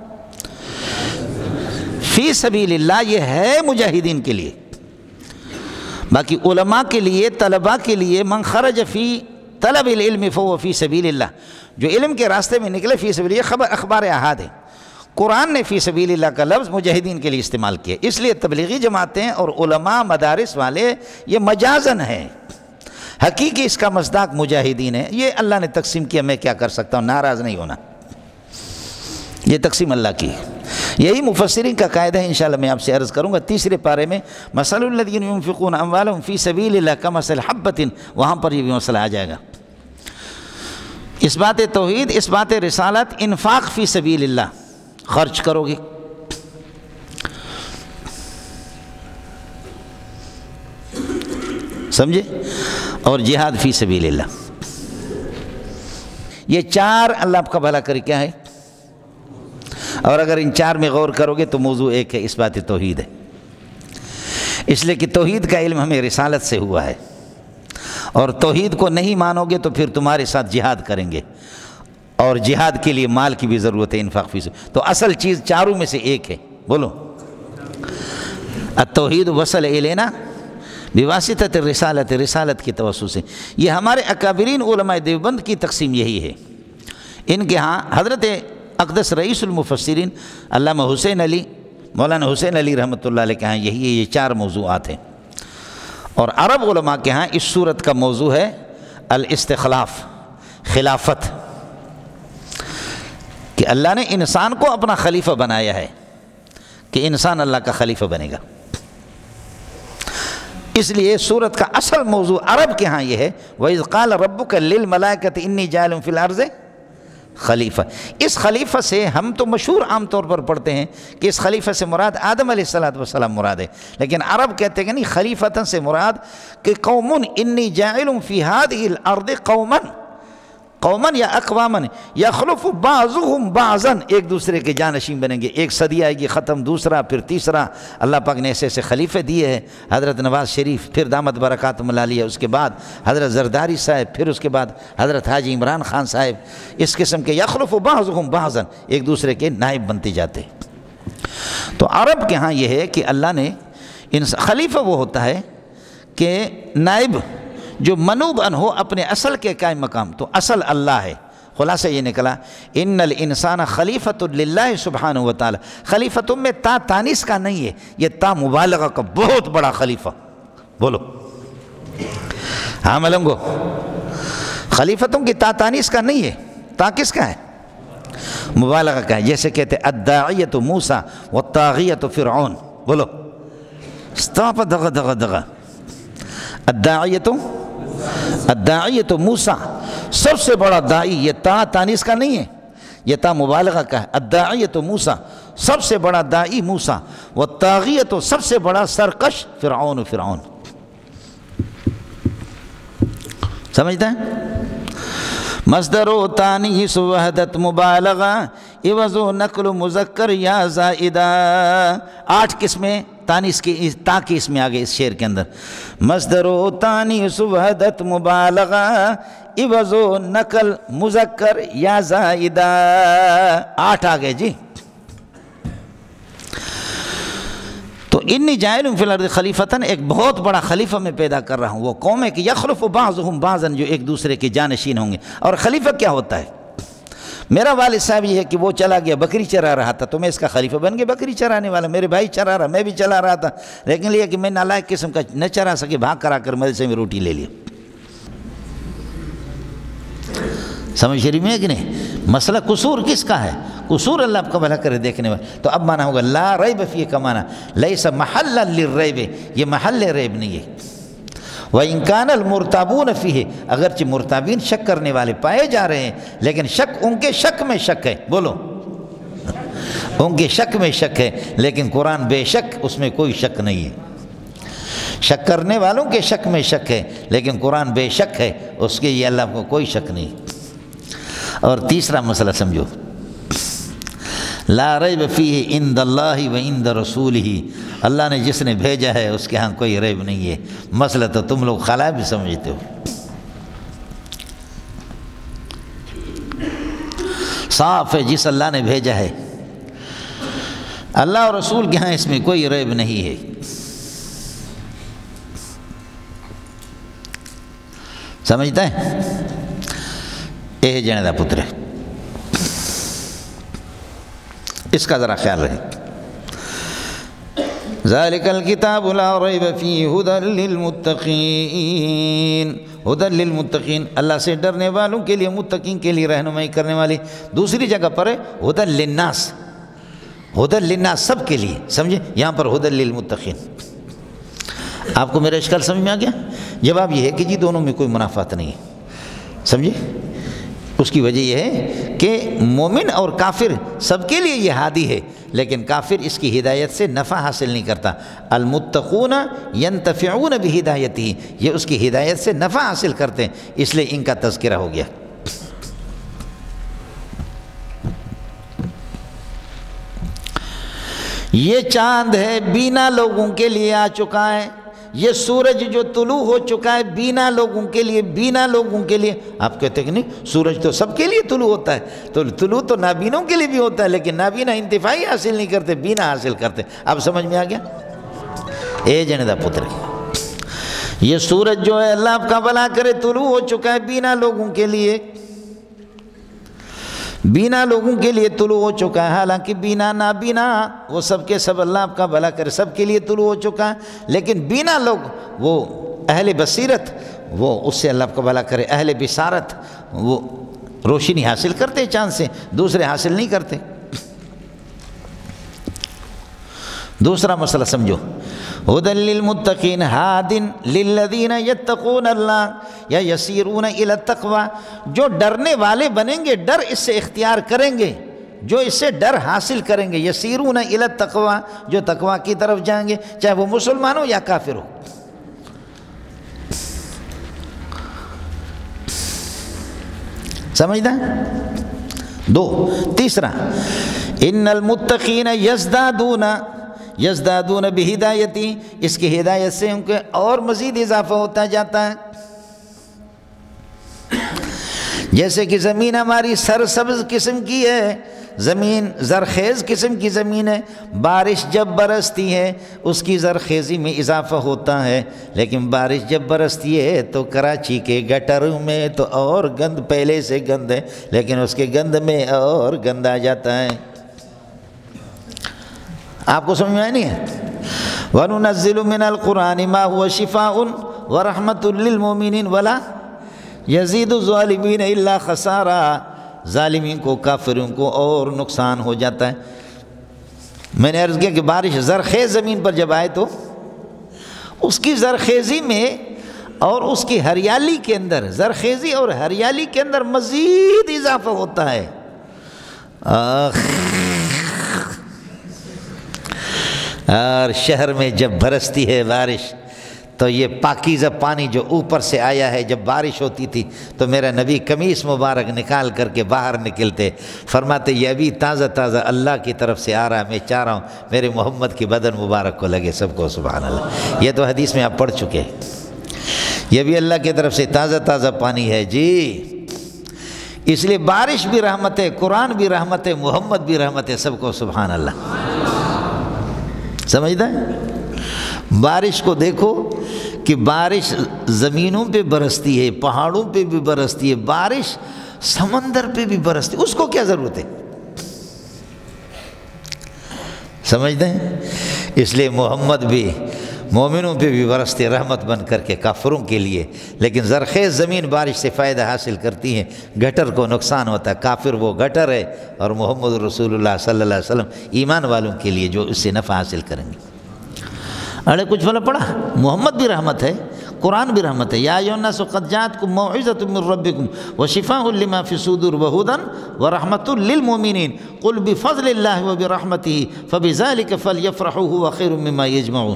Speaker 1: فی سبیل اللہ یہ ہے مجاہدین کے لیے، باقی علماء کے لیے، طلباء کے لیے، من خرج فی طلب العلم فهو فی سبیل اللہ، جو علم کے راستے میں نکلے، فی سبیل، یہ خبر اخبار احاد ہے۔ قرآن نے فی سبیل اللہ کا لفظ مجاہدین کے لیے استعمال کیا، اس لیے تبلیغی جماعتیں اور علماء مدارس والے یہ مجازن ہے، حقیقی اس کا مصداق مجاہدین ہے۔ یہ اللہ نے تقسیم کیا، میں کیا کر سکتا ہوں، ناراض نہیں ہونا، یہ تقسیم اللہ کی ہے۔ یہی مفسرین کا قاعدہ ہے، انشاءاللہ میں آپ سے عرض کروں گا 3 پارے میں، مثل الذین ينفقون اموالهم فی سبیل اللہ کمثل حبۃ، وہاں پر یہ بھی مسئلہ آ جائے گا۔ اثبات توحید، اثبات رسالت، انفاق فی سبیل اللہ، خرچ کرو گے۔ سمجھے؟ اور جہاد فی سبیل اللہ، یہ 4 اللہ آپ کا بھلا کرے کیا ہے؟ اور اگر ان 4 میں غور کرو گے تو موضوع ایک ہے، اثبات توحید ہے، اس لیے کہ توحید کا علم ہمیں رسالت سے ہوا ہے، اور توحید کو نہیں مانو گے تو پھر تمہارے ساتھ جہاد کریں گے، اور جہاد کے لیے مال کی بھی ضرورت ہے، انفاق فی سبیل۔ تو اصل چیز 4 میں سے ایک ہے، بولو، التوحید وصل الینا بواسطۃ الرسالت، رسالت کی توسط سے۔ یہ ہمارے اکابرین علماء دیوبند کی تقسیم یہی ہے۔ ان کے ہاں حضرت اقدس رئیس المفسرین علامہ حسین علی، مولانا حسین علی رحمۃ اللہ علیہ کے ہاں یہی ہے، یہ 4 موضوعات ہیں۔ اور عرب علماء کے ہاں اس صورت کا موضوع ہے الاستخلاف، خلافت، کہ اللہ نے انسان کو اپنا خلیفہ بنایا ہے، کہ انسان اللہ کا خلیفہ بنے گا۔ اس لیے سورت کا اصل موضوع عرب کے ہاں یہ ہے، وَإِذْ قَالَ رَبُّكَ لِلْمَلَائِكَةِ إِنِّي جَاعِلٌ فِي الْأَرْضِ خلیفہ۔ اس خلیفہ سے ہم تو مشہور عام طور پر پڑھتے ہیں کہ اس خلیفہ سے مراد آدم علیہ السلام مراد ہے، لیکن عرب کہتے ہیں کہ نہیں، خلیفتاً سے مراد کہ قومن انی جاعل فی هذه الارض قوما یا اقواما یخلف بعضهم بعضا، ایک دوسرے کے جانشین بنیں گے، ایک صدی آئے گی ختم، دوسرا، پھر تیسرا، اللہ پاک نے ایسے ایسے خلیفے دیے ہیں، حضرت نواز شریف، پھر دامت برکاتہم العالیہ، اس کے بعد حضرت زرداری صاحب، پھر اس کے بعد حضرت حاجی عمران خان صاحب، اس قسم کے یخلف بعضهم بعضا، ایک دوسرے کے نائب بنتے جاتے۔ تو عرب کے ہاں یہ ہے کہ اللہ نے خلیفہ وہ ہوتا ہے کہ نائب جو منوب ان ہو اپنے اصل کے قائم مقام، تو اصل اللہ ہے۔ خلاصہ یہ نکلا ان الانسان خلیفۃ للہ سبحانہ و تعالی، خلیفۃ میں تا تانیث کا نہیں ہے، یہ تا مبالغہ کا بہت بڑا خلیفہ، بولو ہاں ملنگو، خلیفتوں کی تا تانیث کا نہیں ہے، تا کس کا ہے؟ مبالغہ کا ہے۔ جیسے کہتے الداعیۃ موسیٰ والطاغیۃ فرعون، بولو استاپ دغا دغا دغا، الداعیۃ موسیٰ سب سے بڑا داعی، یہ تا تانیث کا نہیں ہے، یہ تا مبالغہ کا ہے۔ الداعیۃ موسیٰ سب سے بڑا داعی موسیٰ، والطاغیۃ سب سے بڑا سرکش فرعون، فرعون سمجھتے ہیں؟ مصدر و تانیث وحدت مبالغہ عوض و نقل مذکر یا زائدہ، 8 قسمیں تانیث کی تا کی اس میں آگے اس شعر کے اندر، مصدر و تانیث وحدت مبالغہ عوض و نقل مذکر یا زائدہ، 8 آگے جی۔ تو انی جاعل فی الارض خلیفتاً، ایک بہت بڑا خلیفہ میں پیدا کر رہا ہوں، وہ قوم ہے کہ یخلف بعضهم بعضا، جو ایک دوسرے کے جانشین ہوں گے۔ اور خلیفہ کیا ہوتا ہے؟ میرا والد صاحب یہ ہے کہ وہ چلا گیا بکری چرا رہا تھا تو میں اس کا خلیفہ بن گیا، بکری چرانے والا، میرے بھائی چرا رہا، میں بھی چلا رہا تھا، لیکن یہ کہ میں نالائق قسم کا نہ چرا سکے، بھاگ کر آ کر مدرسے میں روٹی لے لیا۔ سمجھ شریف میں ہے کہ نہیں؟ مسئلہ قصور کس کا ہے؟ قصور اللہ آپ کا بھلا کرے دیکھنے والا۔ تو اب مانا ہوگا لا ریب فیہ کا مانا لیس محلا للریب، یہ محل ریب نہیں ہے۔ وَإِن كَانَ الْمُرْتَابُونَ فِيهِ، اگرچہ مرتابین شک کرنے والے پائے جا رہے ہیں، لیکن شک ان کے شک میں شک ہے، بولو ان کے شک میں شک ہے، لیکن قرآن بے شک اس میں کوئی شک نہیں ہے۔ شک کرنے والوں کے شک میں شک ہے، لیکن قرآن بے شک ہے، اس کے یہ اللہ کو کوئی شک نہیں۔ اور تیسرا مسئلہ سمجھو، لا ریب فیہ عند اللہ و عند رسولہ، اللہ نے جس نے بھیجا ہے اس کے ہاں کوئی ریب نہیں ہے۔ مسئلہ تو تم لوگ خلا بھی سمجھتے ہو، صاف ہے، جس اللہ نے بھیجا ہے اللہ اور رسول کے ہاں اس میں کوئی ریب نہیں ہے۔ سمجھتا ہے؟ اے جنے دا پتر، اس کا ذرا خیال رہے۔ ذالک الکتاب لا ریب فیہ ھدی للمتقین، ھدی للمتقین، اللہ سے ڈرنے والوں کے لیے، متقین کے لیے رہنمائی کرنے والی۔ دوسری جگہ پر ہے ھدی للناس، ھدی للناس سب کے لیے، سمجھے؟ یہاں پر ھدی للمتقین۔ آپ کو میرا اشکال سمجھ میں آ گیا؟ جواب یہ ہے کہ جی دونوں میں کوئی منافات نہیں ہے، سمجھے؟ اس کی وجہ یہ ہے کہ مومن اور کافر سب کے لیے یہ ہادی ہے، لیکن کافر اس کی ہدایت سے نفع حاصل نہیں کرتا۔ المتقون ینتفعون بہدایتہ، یہ اس کی ہدایت سے نفع حاصل کرتے ہیں، اس لیے ان کا تذکرہ ہو گیا۔ یہ چاند ہے بینا لوگوں کے لیے آ چکا ہے، یہ سورج جو طلوع ہو چکا ہے بینا لوگوں کے لیے، بینا لوگوں کے لیے۔ آپ کہتے ہیں کہ نہیں سورج تو سب کے لیے طلوع ہوتا ہے، تو طلوع تو نابینوں کے لیے بھی ہوتا ہے، لیکن نابینا انتفاعی حاصل نہیں کرتے، بینا حاصل کرتے۔ اب سمجھ میں آ گیا؟ اے جندا پتر، یہ سورج جو ہے اللہ آپ کا بھلا کرے طلوع ہو چکا ہے بینا لوگوں کے لیے، بینا لوگوں کے لیے طلوع ہو چکا ہے، حالانکہ بینا نابینا وہ سب کے سب اللہ آپ کا بھلا کرے سب کے لیے طلوع ہو چکا ہے، لیکن بینا لوگ وہ اہل بصیرت، وہ اس سے اللہ آپ کا بھلا کرے اہل بصارت، وہ روشنی حاصل کرتے چاند سے، دوسرے حاصل نہیں کرتے۔ دوسرا مسئلہ سمجھو، ھدی للمتقین ھاد للذین یتقون اللہ یا یسیرون الی التقوی، جو ڈرنے والے بنیں گے، ڈر اس سے اختیار کریں گے، جو اس سے ڈر حاصل کریں گے، یسیرون الی التقوی، جو تقوی کی طرف جائیں گے، چاہے وہ مسلمان ہو یا کافر ہو۔ سمجھنا؟ دو۔ تیسرا، ان المتقین یزدادون بہدایتی، اس کی ہدایت سے ان کے اور مزید اضافہ ہوتا جاتا ہے۔ جیسے کہ زمین ہماری سرسبز قسم کی ہے، زمین زرخیز قسم کی زمین ہے، بارش جب برستی ہے اس کی زرخیزی میں اضافہ ہوتا ہے، لیکن بارش جب برستی ہے تو کراچی کے گٹروں میں تو اور گند، پہلے سے گند ہے لیکن اس کے گند میں اور گند آ جاتا ہے۔ آپ کو سمجھ میں آئی نہیں ہے؟ وَنُنَزِّلُ مِنَ الْقُرْآنِ مَا هُوَ شِفَاءٌ وَرَحْمَةٌ لِّلْمُؤْمِنِينَ وَلَا يَزِيدُ الظَّالِمِينَ إِلَّا خَسَارًا، ظالمین کو، کافروں کو اور نقصان ہو جاتا ہے۔ میں نے عرض کیا کہ بارش زرخیز زمین پر جب آئے تو اس کی زرخیزی میں اور اس کی ہریالی کے اندر، زرخیزی اور ہریالی کے اندر مزید اضافہ ہوتا ہے۔ اور شہر میں جب برستی ہے بارش تو یہ پاکیزہ پانی جو اوپر سے آیا ہے، جب بارش ہوتی تھی تو میرا نبی قمیص مبارک نکال کر کے باہر نکلتے، فرماتے یہ ابھی تازہ تازہ اللہ کی طرف سے آ رہا، میں چاہ رہا ہوں میرے محمد کی بدن مبارک کو لگے۔ سب کو سبحان اللہ، یہ تو حدیث میں آپ پڑھ چکے، یہ بھی اللہ کی طرف سے تازہ تازہ پانی ہے جی۔ اس لیے بارش بھی رحمت ہے، قرآن بھی رحمت ہے، محمد بھی رحمت ہے، سب کو سبحان اللہ۔ سمجھتا ہے؟ بارش کو دیکھو کہ بارش زمینوں پہ برستی ہے، پہاڑوں پہ بھی برستی ہے، بارش سمندر پہ بھی برستی ہے، اس کو کیا ضرورت ہے؟ سمجھتے ہیں؟ اس لیے محمد بھی مومنوں پہ بھی برستے رحمت بن کر کے کافروں کے لیے، لیکن زرخیز زمین بارش سے فائدہ حاصل کرتی ہے، گٹر کو نقصان ہوتا ہے، کافر وہ گٹر ہے، اور محمد رسول اللہ صلی اللہ علیہ وسلم ایمان والوں کے لیے جو اس سے نفع حاصل کریں گے۔ ارے کچھ بھلا پڑا، محمد بھی رحمت ہے، قرآن بھی رحمت ہے۔ یا ایھا الناس قد جاءتکم موعظۃ من ربکم وشفاء لما فی الصدور وہدی ورحمۃ للمؤمنین قل بفضل اللہ وبرحمتہ فبذلک فلیفرحوا ھو خیر مما یجمعون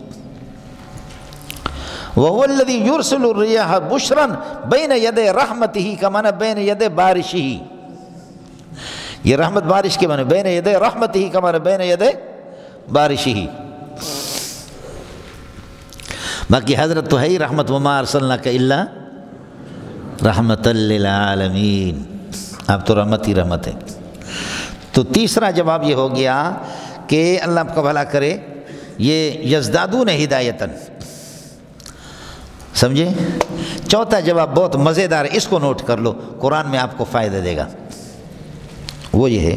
Speaker 1: وَهُوَ الَّذِي يُرْسِلُ الرِّيَاحَ بُشْرًا بَيْنَ يَدَيْ رَحْمَتِهِ کا معنی بین ید بارشہ، یہ رحمت بارش کے معنی، بین ید رحمتہ کا معنی بین ید بارشہ۔ باقی حضرت تو ہے ہی رحمت، وَمَا أَرْسَلْنَاكَ إِلَّا رَحْمَةً لِّلْعَالَمِينَ، آپ تو رحمت ہی رحمت ہے۔ تو تیسرا جواب یہ ہو گیا کہ اللہ آپ کا بھلا کرے، یہ یزدادون ہدایتاً، سمجھے؟ چوتھا جواب بہت مزیدار ہے، اس کو نوٹ کر لو، قرآن میں آپ کو فائدہ دے گا، وہ یہ ہے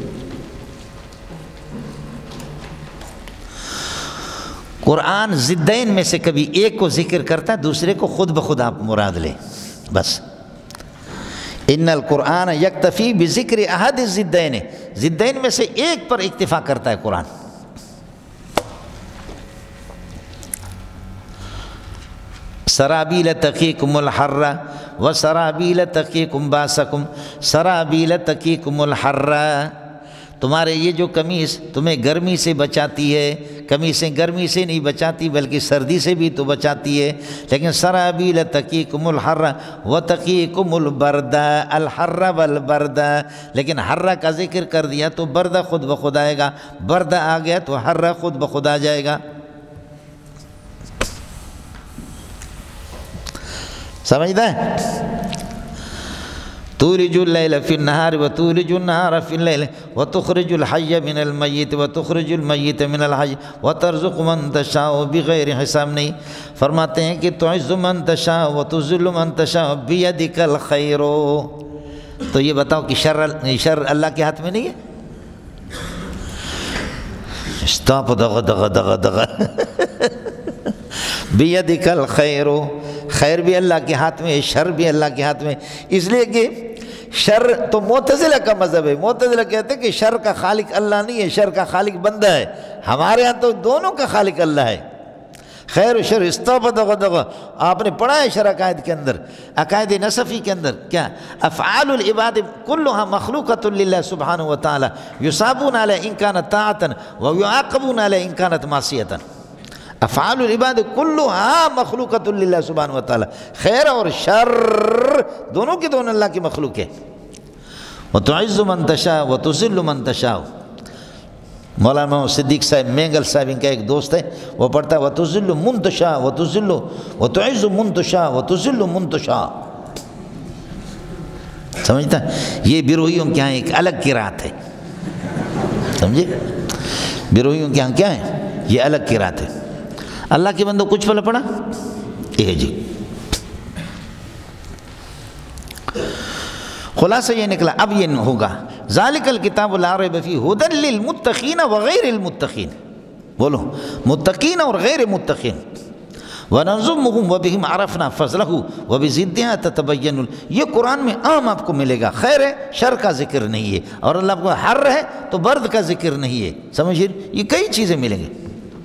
Speaker 1: قرآن ضدین میں سے کبھی ایک کو ذکر کرتا ہے، دوسرے کو خود بخود آپ مراد لیں بس۔ ان القرآن یکتفی بذکر احد الضدین، ضدین میں سے ایک پر اکتفا کرتا ہے قرآن۔ سرابیل تقیکم الحر وسرابیل تقیکم باسکم، سرابیل تقیکم الحر، تمہارے یہ جو قمیص تمہیں گرمی سے بچاتی ہے، قمیصیں گرمی سے نہیں بچاتی بلکہ سردی سے بھی تو بچاتی ہے، لیکن سرابیل تقیکم الحر وتقیکم البرد، الحر والبرد، لیکن حر کا ذکر کر دیا تو برد خود بخود آئے گا، برد آ گیا تو حر خود بخود آ جائے گا۔ سمجھتا ہے؟ تولج اللیل فی النہار وتولج النہار فی اللیل وتخرج الحی من المیت وتخرج المیت من الحی وترزق من تشاء بغیر حساب، نہیں، فرماتے ہیں کہ تعز من تشاء وتذل من تشاء بیدک الخیر۔ تو یہ بتاؤ کہ شر اللہ کے ہاتھ میں نہیں ہے؟ اسٹاپ دغ دغ دغ دغ بیدک الخیر، خیر بھی اللہ کے ہاتھ میں، شر بھی اللہ کے ہاتھ میں، اس لیے کہ شر تو معتزلہ کا مذہب ہے، معتزلہ کہتے ہیں کہ شر کا خالق اللہ نہیں ہے، شر کا خالق بندہ ہے، ہمارے ہاں تو دونوں کا خالق اللہ ہے، خیر و شر استفدغ، آپ نے پڑھا ہے شرع عقائد کے اندر، عقائد نصفی کے اندر کیا افعال العباد کلها مخلوقۃ للہ سبحانہ وتعالی یصابون علی ان کانت طاعۃ ویعاقبون علی ان کانت معصیۃ، افعال العباد کلها مخلوقۃ للہ سبحانہ وتعالی، خیر اور شر دونوں کے دونوں اللہ کی مخلوق ہے۔ وتعز من تشاء وتذل من تشاء، مولانا محمد صدیق صاحب مینگل صاحب ان کا ایک دوست ہے، وہ پڑھتا ہے وتذل من تشاء وتعز من تشاء وتذل من تشاء، سمجھتا ہے؟ یہ بیروحیوں کے یہاں ایک الگ قرات ہے، سمجھے؟ بیروحیوں کے یہاں کیا ہے؟ یہ الگ قرات ہے۔ اللہ کے بندوں کچھ پلے پڑا یہ جی، خلاصہ یہ نکلا اب یہ ہوگا ذالک الکتاب لا ریب فیہ ھدی للمتقین وغیر المتقین، بولو متقین اور غیر متقین، وَنَنظُمُهُمْ وَبِهِمْ عَرَفْنَا فَضْلَهُ وَبِضِدِّهَا تَتَبَيَّنُ، یہ قرآن میں عام آپ کو ملے گا، خیر ہے شر کا ذکر نہیں ہے، اور اللہ کو حر ہے تو برد کا ذکر نہیں ہے، سمجھئے؟ یہ کئی چیزیں ملیں گے۔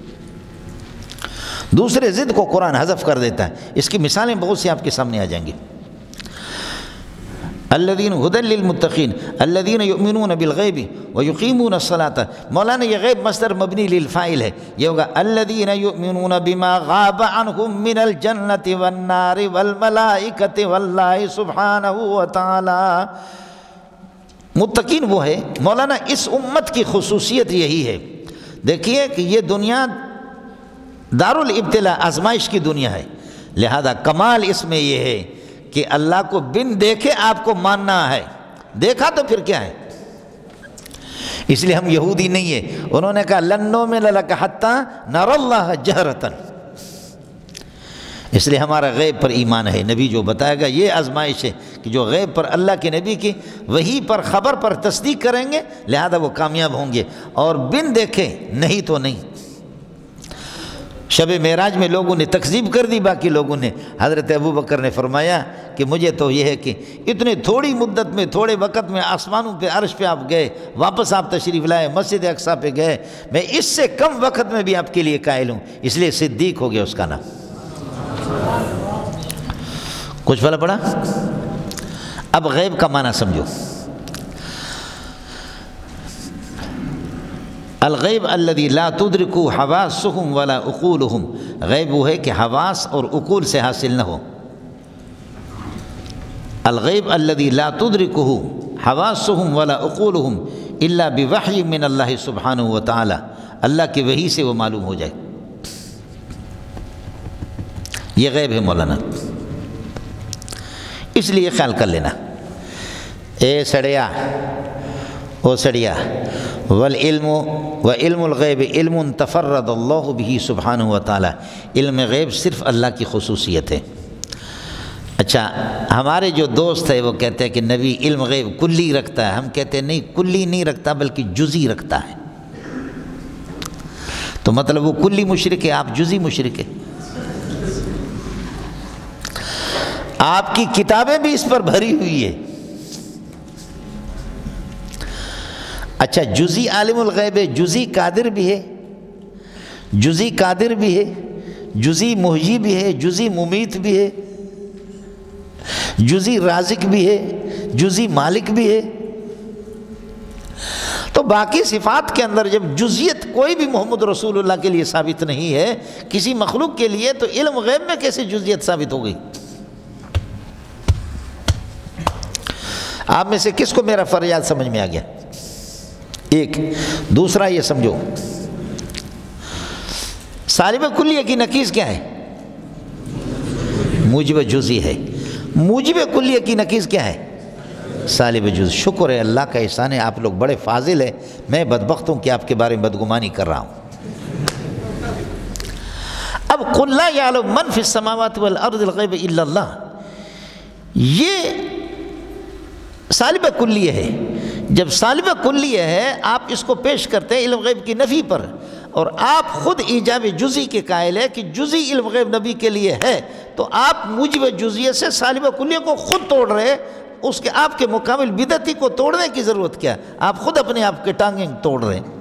Speaker 1: دوسرے ضد کو قرآن حذف کر دیتا ہے، اس کی مثالیں بہت سی آپ کے سامنے آ جائیں گی۔ الذین ھدی للمتقین الذین یؤمنون بالغیب ویقیمون الصلاۃ، مولانا یہ غیب مصدر مبنی للفاعل ہے، یہ ہوگا الذین یؤمنون بما غاب عنہم من الجنۃ والنار والملائکۃ واللہ سبحانہ وتعالی۔ متقین وہ ہے، مولانا اس امت کی خصوصیت یہی ہے، دیکھیے کہ یہ دنیا دار الابتلاء آزمائش کی دنیا ہے، لہذا کمال اس میں یہ ہے کہ اللہ کو بن دیکھے آپ کو ماننا ہے، دیکھا تو پھر کیا ہے؟ اس لیے ہم یہودی نہیں ہیں، انہوں نے کہا لن نؤمن لک حتی نری اللہ جہرۃ، اس لیے ہمارا غیب پر ایمان ہے، نبی جو بتائے گا یہ آزمائش ہے کہ جو غیب پر اللہ کے نبی کی وحی پر خبر پر تصدیق کریں گے لہذا وہ کامیاب ہوں گے، اور بن دیکھے نہیں تو نہیں۔ شب معراج میں لوگوں نے تکذیب کر دی، باقی لوگوں نے، حضرت ابوبکر نے فرمایا کہ مجھے تو یہ ہے کہ اتنے تھوڑی مدت میں تھوڑے وقت میں آسمانوں پہ عرش پہ آپ گئے، واپس آپ تشریف لائے، مسجد اقصیٰ پہ گئے، میں اس سے کم وقت میں بھی آپ کے لیے قائل ہوں، اس لیے صدیق ہو گیا اس کا نام۔ کچھ پھلا پڑا؟ اب غیب کا معنی سمجھو۔ الغیب الذی لا تدرک حواسہم ولا عقولہم، غیب وہ ہے کہ حواس اور عقول سے حاصل نہ ہو۔ الغیب الذی لا تدرکہ حواسہم ولا عقولہم الا بوحی من اللہ سبحانہ وتعالی، اللہ کی وحی سے وہ معلوم ہو جائے، یہ غیب ہے مولانا۔ اس لیے خیال کر لینا، اے سڑیا او سڑیا، والعلم وعلم الغیب علم تفرد اللہ بہ سبحانہ وتعالی، علم غیب صرف اللہ کی خصوصیت ہے۔ اچھا ہمارے جو دوست ہے وہ کہتے ہیں کہ نبی علم غیب کلی رکھتا ہے، ہم کہتے ہیں نہیں کلی نہیں رکھتا بلکہ جزئی رکھتا ہے، تو مطلب وہ کلی مشرک ہے، آپ جزئی مشرک ہے۔ آپ کی کتابیں بھی اس پر بھری ہوئی ہے۔ اچھا جزئی عالم الغیب ہے، جزئی قادر بھی ہے، جزئی قادر بھی ہے، جزئی محیی بھی ہے، جزئی ممیت بھی ہے، جزئی رازق بھی ہے، جزئی مالک بھی ہے۔ تو باقی صفات کے اندر جب جزئیت کوئی بھی محمد رسول اللہ کے لیے ثابت نہیں ہے کسی مخلوق کے لیے، تو علم غیب میں کیسے جزئیت ثابت ہو گئی؟ آپ میں سے کس کو میرا فریاد سمجھ میں آ گیا؟ ایک۔ دوسرا یہ سمجھو سالب کلیہ کی نقیض کیا ہے؟ موجب جزئی ہے۔ موجب کلیہ کی نقیض کیا ہے؟ سالب جزئی۔ شکر ہے اللہ کا احسان ہے، آپ لوگ بڑے فاضل ہیں، میں بدبخت ہوں کہ آپ کے بارے میں بدگمانی کر رہا ہوں۔ اب قل لا یعلم من فی السماوات والارض الغیب الا اللہ، یہ سالب کلیہ ہے۔ جب سالب کلیہ ہے آپ اس کو پیش کرتے ہیں علم غیب کی نفی پر، اور آپ خود ایجاب جزئی کے قائل ہے کہ جزئی علم غیب نبی کے لیے ہے، تو آپ موجب جزئیہ سے سالب کلیہ کو خود توڑ رہے، اس کے آپ کے مقابل بدعتی کو توڑنے کی ضرورت کیا؟ آپ خود اپنے آپ کے ٹانگیں توڑ رہے ہیں۔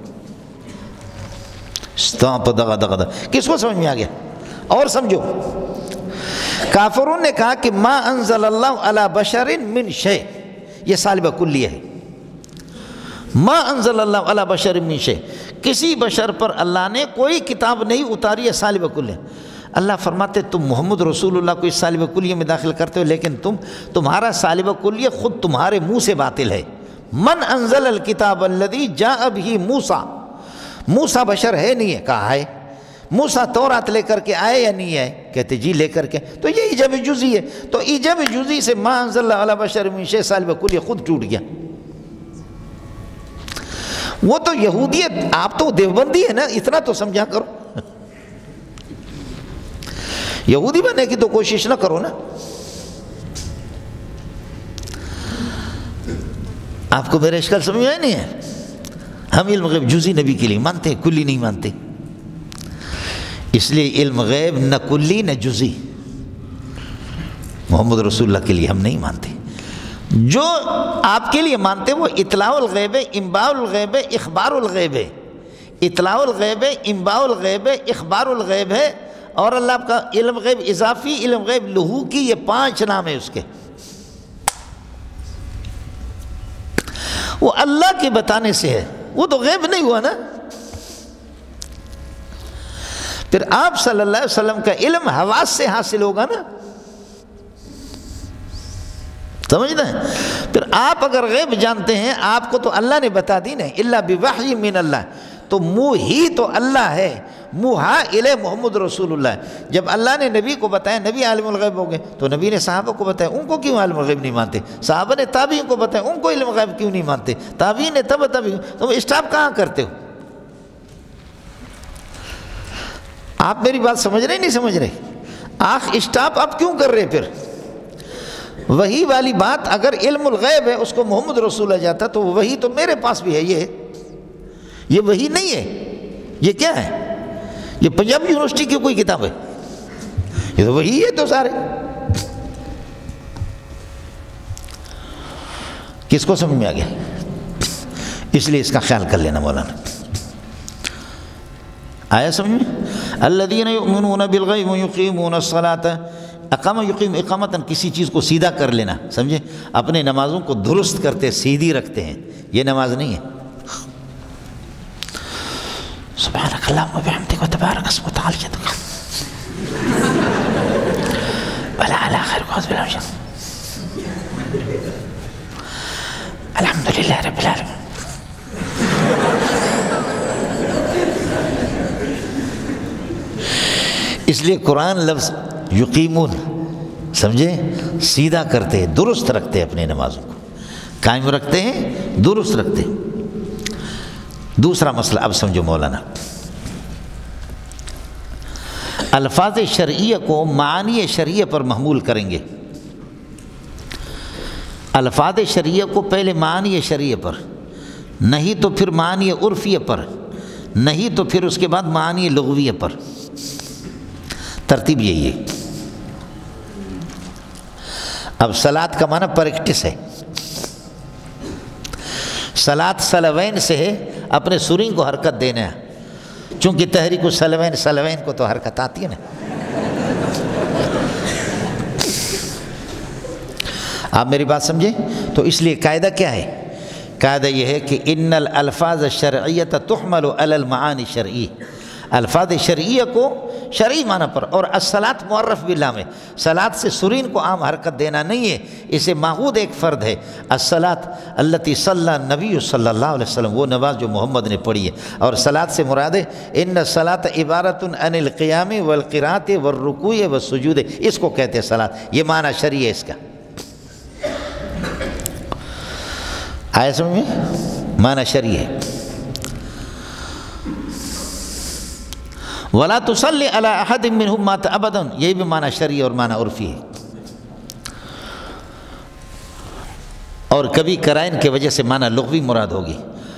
Speaker 1: کس کو سمجھ میں آ گیا؟ اور سمجھو، کافرون نے کہا کہ ما انزل اللہ علی بشر من شیء، یہ سالب کلیہ ہے۔ ما انزل اللہ علی بشر من شیء، کسی بشر پر اللہ نے کوئی کتاب نہیں اتاری ہے، سالب کلیہ۔ اللہ فرماتے تم محمد رسول اللہ کو اس سالب کلیہ میں داخل کرتے ہو، لیکن تمہارا سالب کلیہ خود تمہارے منہ سے باطل ہے۔ من انزل الکتاب الذی جاء بہ موسیٰ، موسیٰ بشر ہے نہیں ہے؟ کہا ہے۔ موسیٰ تورات لے کر کے آئے یا نہیں آئے؟ کہتے جی لے کر کے. تو یہ ایجاب جزئی ہے. تو ایجاب جزئی سے ما انزل اللہ علی بشر من شیء صالح بکل، یہ خود ٹوٹ گیا. وہ تو یہودیت، آپ تو دیوبندی ہے نا، اتنا تو سمجھا کرو. یہودی بننے کی تو کوشش نہ کرو نا. آپ کو میرا اشکال سمجھ آیا نہیں ہے؟ ہم علم غیب جزئی نبی کے لیے مانتے ہیں، کلی نہیں مانتے. اس لیے علم غیب نہ کلی نہ جزئی محمد رسول اللہ کے لیے ہم نہیں مانتے. جو آپ کے لیے مانتے وہ اطلاع الغیب ہے، انباء الغیب ہے، اخبار الغیب ہے. اطلاع الغیب ہے، انباء الغیب ہے، اخبار الغیب ہے. اور اللہ کا علم غیب اضافی، علم غیب لہوکی، یہ 5 نام ہے اس کے. وہ اللہ کے بتانے سے ہے، وہ تو غیب نہیں ہوا نا. پھر آپ صلی اللہ علیہ وسلم کا علم حواس سے حاصل ہوگا نا، سمجھنا ہے. پھر آپ اگر غیب جانتے ہیں، آپ کو تو اللہ نے بتا دی نا، الا بوحی من اللہ، تو منہ ہی تو اللہ ہے، موحا الی محمد رسول اللہ. جب اللہ نے نبی کو بتایا نبی عالم الغیب ہو گئے، تو نبی نے صحابہ کو بتایا، ان کو کیوں عالم الغیب نہیں مانتے؟ صحابہ نے تابعین کو بتایا، ان کو علم غیب کیوں نہیں مانتے؟ تابعین نے تب تابعین. تم اسٹاپ کہاں کرتے ہو؟ آپ میری بات سمجھ رہے نہیں سمجھ رہے؟ آخ اسٹاپ آپ کیوں کر رہے؟ پھر وہی والی بات، اگر علم الغیب ہے اس کو محمد رسول اللہ جاتا، تو وہی تو میرے پاس بھی ہے. یہ وہی نہیں ہے، یہ کیا ہے؟ یہ پنجاب یونیورسٹی کی کوئی کتاب ہے؟ یہ تو وہی ہے. تو سارے کس کو سمجھ میں آ گیا؟ اس لیے اس کا خیال کر لینا مولانا. آیا سمجھ میں؟ الذین یؤمنون بالغیب ویقیمون الصلاۃ. اقام یقیم اقامتاً، کسی چیز کو سیدھا کر لینا، سمجھے؟ اپنے نمازوں کو درست کرتے، سیدھی رکھتے ہیں. یہ نماز نہیں ہے. سبحانک اللہم وبحمدک وتبارک اسمک وتعالی جدک ولا الی آخرک وعوذ باللہ من الشیطان. الحمدللہ رب العالمین. اس لیے قرآن لفظ یقیمون، سمجھے، سیدھا کرتے ہیں، درست رکھتے ہیں، اپنے نمازوں کو قائم رکھتے ہیں، درست رکھتے ہیں. دوسرا مسئلہ اب سمجھو مولانا. الفاظ شرعیہ کو معانی شرعیہ پر محمول کریں گے. الفاظ شرعیہ کو پہلے معانی شرعیہ پر، نہیں تو پھر معانی عرفیہ پر، نہیں تو پھر اس کے بعد معانی لغویہ پر. ترتیب یہی ہے. اب صلاۃ کا معنی پریکٹس ہے. صلاۃ سلوین سے ہے، اپنے سرین کو حرکت دینا ہے. چونکہ تحریک السلوین، سلوین کو تو حرکت آتی ہے نا. آپ میری بات سمجھیں؟ تو اس لیے قاعدہ کیا ہے؟ قاعدہ یہ ہے کہ ان الالفاظ الشرعیۃ تحمل علی المعانی الشرعی. الفاظ شرعیہ کو شرعی معنی پر، اور الصلاۃ معرف باللام ہے. صلاۃ سے سرین کو عام حرکت دینا نہیں ہے، اسے ماخوذ ایک فرد ہے. الصلاۃ التی صلی النبی صلی اللہ علیہ وسلم، وہ نماز جو محمد نے پڑھی ہے. اور صلاۃ سے مراد ہے ان الصلاۃ عبارۃ عن القیام والقراءۃ والرکوع والسجود، اس کو کہتے ہیں صلاۃ. یہ معنی شرعی ہے اس کا. آیا سمجھ میں؟ معنی شرعی ہے. وَلَا تُصَلِّ عَلَىٰ أَحَدٍ مِّنْهُمْ مَاتَ أَبَدًا، یہ بھی معنی شرعی اور معنی عرفی ہے. اور کبھی قرائن کی وجہ سے معنی لغوی مراد ہوگی.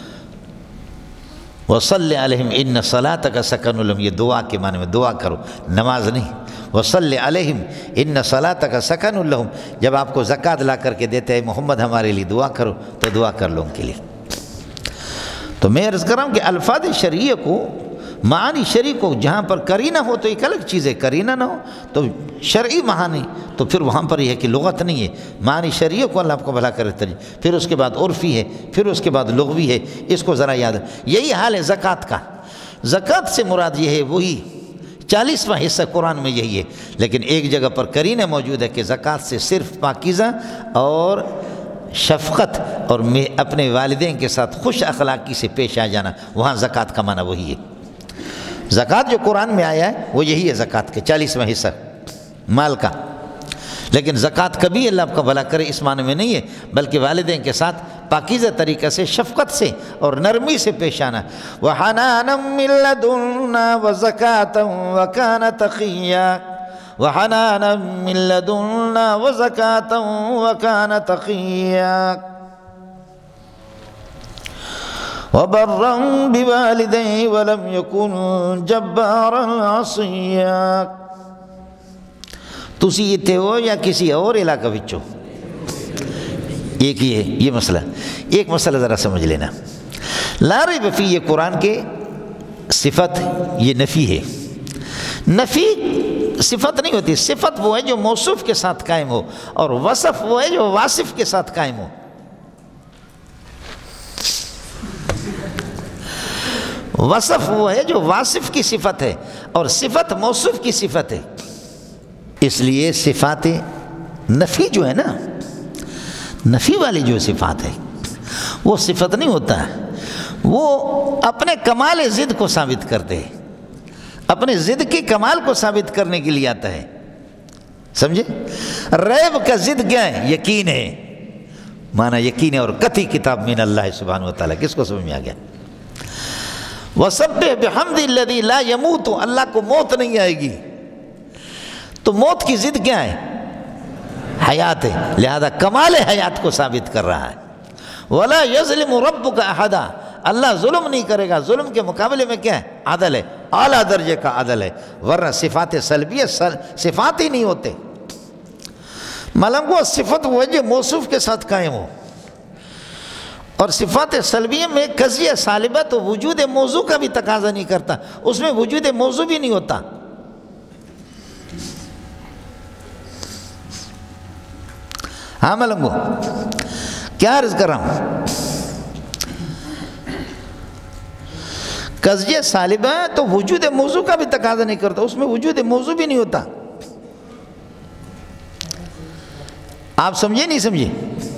Speaker 1: وَصَلِّ عَلَيْهِمْ إِنَّ صَلَاتَكَ سَكَنٌ لَهُمْ، یہ دعا کے معنی میں دعا کرو، نماز نہیں. وَصَلِّ عَلَيْهِمْ إِنَّ صَلَاتَكَ سَكَنٌ لَهُمْ، جب آپ کو زکوٰۃ لا کر کے دیتے ہیں محمد ہمارے لیے دعا کرو، تو دعا کر لو ان کے لیے. تو میں عرض کر رہا ہوں کہ الفاظ شرعیہ کو، معانی شرعی کو جہاں پر قرینہ ہو تو ایک الگ چیز ہے، قرینہ نہ ہو تو شرعی معانی، تو پھر وہاں پر یہ ہے کہ لغت نہیں ہے. معانی شرعیہ کو اللہ آپ کو بھلا کرے ترجیح، پھر اس کے بعد عرفی ہے، پھر اس کے بعد لغوی ہے. اس کو ذرا یاد ہے. یہی حال ہے زکوٰۃ کا. زکوٰۃ سے مراد یہ ہے وہی 40واں حصہ قرآن میں یہی ہے. لیکن ایک جگہ پر قرینہ موجود ہے کہ زکوٰۃ سے صرف پاکیزہ اور شفقت اور اپنے والدین کے ساتھ خوش اخلاقی سے پیش آ جانا، وہاں زکوٰۃ کا معنی وہی ہے. زکوٰۃ جو قرآن میں آیا ہے وہ یہی ہے زکوٰۃ کے 40واں حصہ مال کا، لیکن زکوٰۃ کبھی اللہ آپ کا بھلا کرے اس معنی میں نہیں ہے، بلکہ والدین کے ساتھ پاکیزہ طریقے سے شفقت سے اور نرمی سے پیش آنا۔ وَحَنَانًا مِّن لَّدُنَّا وَزَكَاةً وَكَانَ تَقِيًّا وَحَنَانًا مِّن لَّدُنَّا وَزَكَاةً وَكَانَ تَقِيًّا وَبَرًّا بِوَالِدَيْهِ وَلَمْ يَكُن جَبَّارًا عَصِيًّا۔ تسی اتنے ہو یا کسی اور علاقہ وچوں، ایک ہی ہے یہ مسئلہ۔ ایک مسئلہ ذرا سمجھ لینا، لا ریب فی، یہ قرآن کے صفت یہ نفی ہے۔ نفی صفت نہیں ہوتی، صفت وہ ہے جو موصوف کے ساتھ قائم ہو، اور وصف وہ ہے جو واصف کے ساتھ قائم ہو۔ وصف وہ ہے جو واصف کی صفت ہے، اور صفت موصوف کی صفت ہے۔ اس لیے صفات نفی جو ہے نا، نفی والی جو صفات ہے وہ صفت نہیں ہوتا، وہ اپنے کمال ضد کو ثابت کرتے ہیں، اپنے ضد کی کمال کو ثابت کرنے کے لیے آتا ہے، سمجھے؟ ریب کا ضد کیا ہے؟ یقین ہے، مانا یقین ہے، اور قطعی کتاب من اللہ سبحانہ وتعالی، کس کو سمجھ میں آ گیا؟ وَسَبِّحْ بِحَمْدِ الَّذِي لَا يَمُوتُ، اللہ کو موت نہیں آئے گی، تو موت کی ضد کیا ہے؟ حیات ہے، لہذا کمال حیات کو ثابت کر رہا ہے۔ وَلَا يَظْلِمُ رَبُّكَ أَحَدًا، اللہ ظلم نہیں کرے گا، ظلم کے مقابلے میں کیا ہے؟ عدل ہے، اعلیٰ درجے کا عدل ہے، ورنہ صفات سلبیہ صفات ہی نہیں ہوتے۔ معلوم ہوا صفت وہ ہے جو موصوف کے ساتھ قائم ہو، اور صفات سلبیہ میں قضیہ سالبہ تو وجود موضوع کا بھی تقاضا نہیں کرتا، اس میں وجود موضوع بھی نہیں ہوتا۔ ہاں ملنگو کیا عرض کر رہا ہوں؟ قضیہ سالبہ تو وجود موضوع کا بھی تقاضا نہیں کرتا، اس میں وجود موضوع بھی نہیں ہوتا۔ آپ سمجھے نہیں سمجھے؟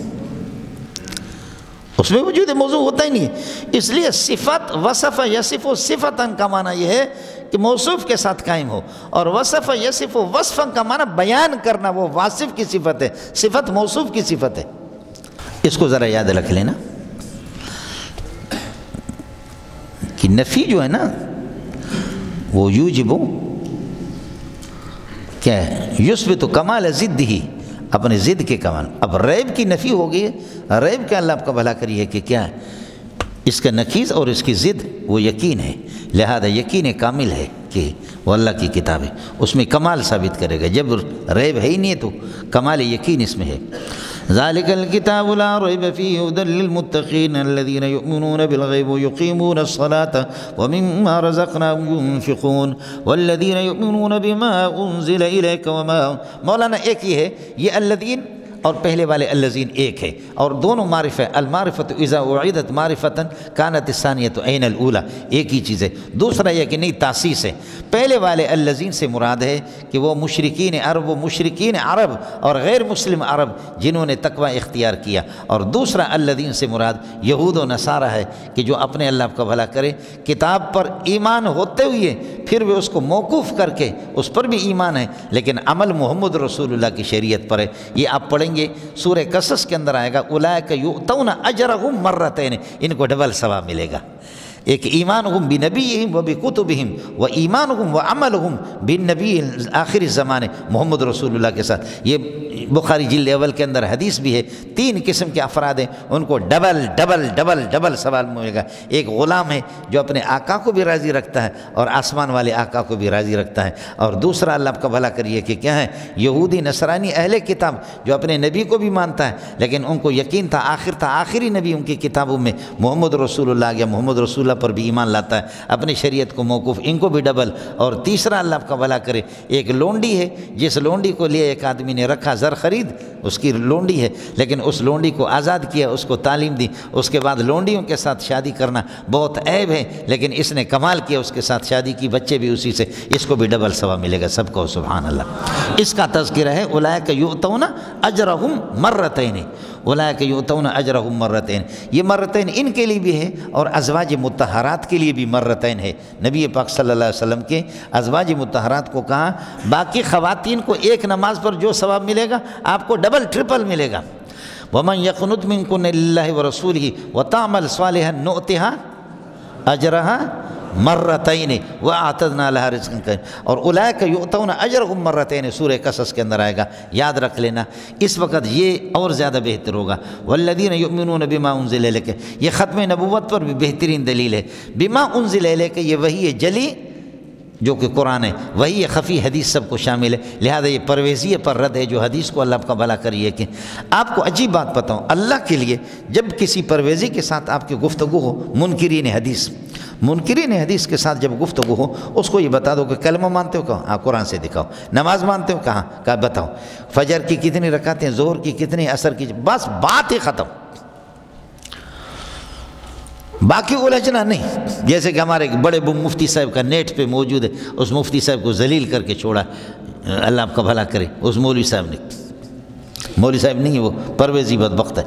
Speaker 1: اس میں وجود موضوع ہوتا ہی نہیں ہے۔ اس لیے صفت وصف یصف صفتاً کا معنی یہ ہے کہ موصوف کے ساتھ قائم ہو، اور وصف یصف وصفاً کا معنی بیان کرنا، وہ واصف کی صفت ہے، صفت موصوف کی صفت ہے۔ اس کو ذرا یاد رکھ لینا کہ نفی جو ہے نا وہ یوجب کیا ہے؟ یثبت کمال ضد ہی، اپنے ضد کے کمال۔ اب ریب کی نفی ہو گئی ہے، ریب کا اللہ آپ کا بھلا کریے کہ کیا ہے؟ اس کا نقیض اور اس کی ضد وہ یقین ہے، لہذا یقین کامل ہے کہ وہ اللہ کی کتاب ہے، اس میں کمال ثابت کرے گا۔ جب ریب ہے ہی نہیں ہے تو کمال یقین اس میں ہے۔ ذالک الکتاب لا ریب فیہ ھدی للمتقین الذین یؤمنون بالغیب ویقیمون الصلاة ومما رزقناہم ینفقون والذین یؤمنون بما انزل الیک وما، مولانا ایک یہ ہے، یہ الذین اور پہلے والے الذین ایک ہے، اور دونوں معرفہ، المعرفۃ اذا اعیدت معرفۃ کانت الثانیۃ عین الاولی، ایک ہی چیز ہے۔ دوسرا یہ کہ نہیں تاسیس ہے، پہلے والے الذین سے مراد ہے کہ وہ مشرکین عرب، وہ مشرکین عرب اور غیر مسلم عرب جنہوں نے تقوی اختیار کیا، اور دوسرا الذین سے مراد یہود و نصارہ ہے کہ جو اپنے اللہ کا بھلا کرے کتاب پر ایمان ہوتے ہوئے پھر بھی اس کو موقوف کر کے اس پر بھی ایمان ہے لیکن عمل محمد رسول اللہ کی شریعت پر ہے۔ یہ آپ پڑھیں گے سورہ قصص کے اندر آئے گا، اولئک یؤتون اجرہم مرتین، ان کو ڈبل ثواب ملے گا۔ ایک ایمانہم بنبیہم و بکتبہم و ایمانہم و عملہم بالنبی آخر الزمان محمد رسول اللہ کے ساتھ۔ یہ بخاری جلد اول کے اندر حدیث بھی ہے، 3 قسم کے افراد ہیں، ان کو ڈبل ڈبل ڈبل ڈبل ثواب ملے گا۔ ایک غلام ہے جو اپنے آقا کو بھی راضی رکھتا ہے اور آسمان والے آقا کو بھی راضی رکھتا ہے، اور دوسرا اللہ آپ کا بھلا کریے کہ کیا ہے، یہودی نصرانی اہل کتاب جو اپنے نبی کو بھی مانتا ہے لیکن ان کو یقین تھا آخری نبی ان کی کتابوں میں محمد رسول اللہ یا محمد رسول اللہ پر بھی ایمان لاتا ہے، اپنی شریعت کو موقوف، ان کو بھی ڈبل۔ اور تیسرا اللہ آپ کا بھلا کرے، ایک لونڈی ہے جس لونڈی کو لیے ایک آدمی نے رکھا، زر خرید، اس کی لونڈی ہے لیکن اس لونڈی کو آزاد کیا، اس کو تعلیم دی، اس کے بعد لونڈیوں کے ساتھ شادی کرنا بہت عیب ہے لیکن اس نے کمال کیا، اس کے ساتھ شادی کی، بچے بھی اسی سے، اس کو بھی ڈبل ثواب ملے گا۔ سب کو سبحان اللہ۔ اس کا تذکرہ ہے اولئک یؤتون اجرہم مرتین اولئک یؤتون اجرہم مرتین، یہ مرتین ان کے لیے بھی ہے اور ازواج مطہرات کے لیے بھی مرتین ہے۔ نبی پاک صلی اللہ علیہ وسلم کے ازواج مطہرات کو کہا باقی خواتین کو ایک نماز پر جو ثواب ملے گا آپ کو ڈبل ٹرپل ملے گا۔ وَمَنْ يَقْنُتْ مِنْكُنَّ لِلَّهِ وَرَسُولِهِ وَتَعْمَلْ صَالِحًا نُؤْتِهَا أَجْرَهَا مرتين وَأَعْتَدْنَا لَهَا رِزْقًا كَرِيمًا، اور اولئک یؤتون اجرہم مرتين سورہ قصص کے اندر آئے گا، یاد رکھ لینا اس وقت یہ اور زیادہ بہتر ہوگا۔ والذین یؤمنون بما انزل الیک، یہ ختم نبوت پر بھی بہترین دلیل ہے۔ بما انزل الیک یہ وحی جلی جو کہ قرآن ہے، وہی خفی حدیث سب کو شامل ہے، لہذا یہ پرویزیہ پر رد ہے جو حدیث کو اللہ کا بھلا کریے کہ آپ کو عجیب بات بتاؤں، اللہ کے لیے جب کسی پرویزی کے ساتھ آپ کی گفتگو ہو، منکرین حدیث کے ساتھ جب گفتگو ہو، اس کو یہ بتا دو کہ کلمہ مانتے ہو کہاں؟ ہاں قرآن سے دکھاؤ۔ نماز مانتے ہو کہاں؟ کہا بتاؤ۔ فجر کی کتنی رکعتیں، ظہر کی کتنی، عصر کی، بس بات ہی ختم، باقی الجھنا نہیں۔ جیسے کہ ہمارے بڑے مفتی صاحب کا نیٹ پہ موجود ہے، اس مفتی صاحب کو ذلیل کر کے چھوڑا، اللہ آپ کا بھلا کرے، اس مولوی صاحب نے، مولوی صاحب نہیں ہے وہ، پرویزی بدبخت ہے۔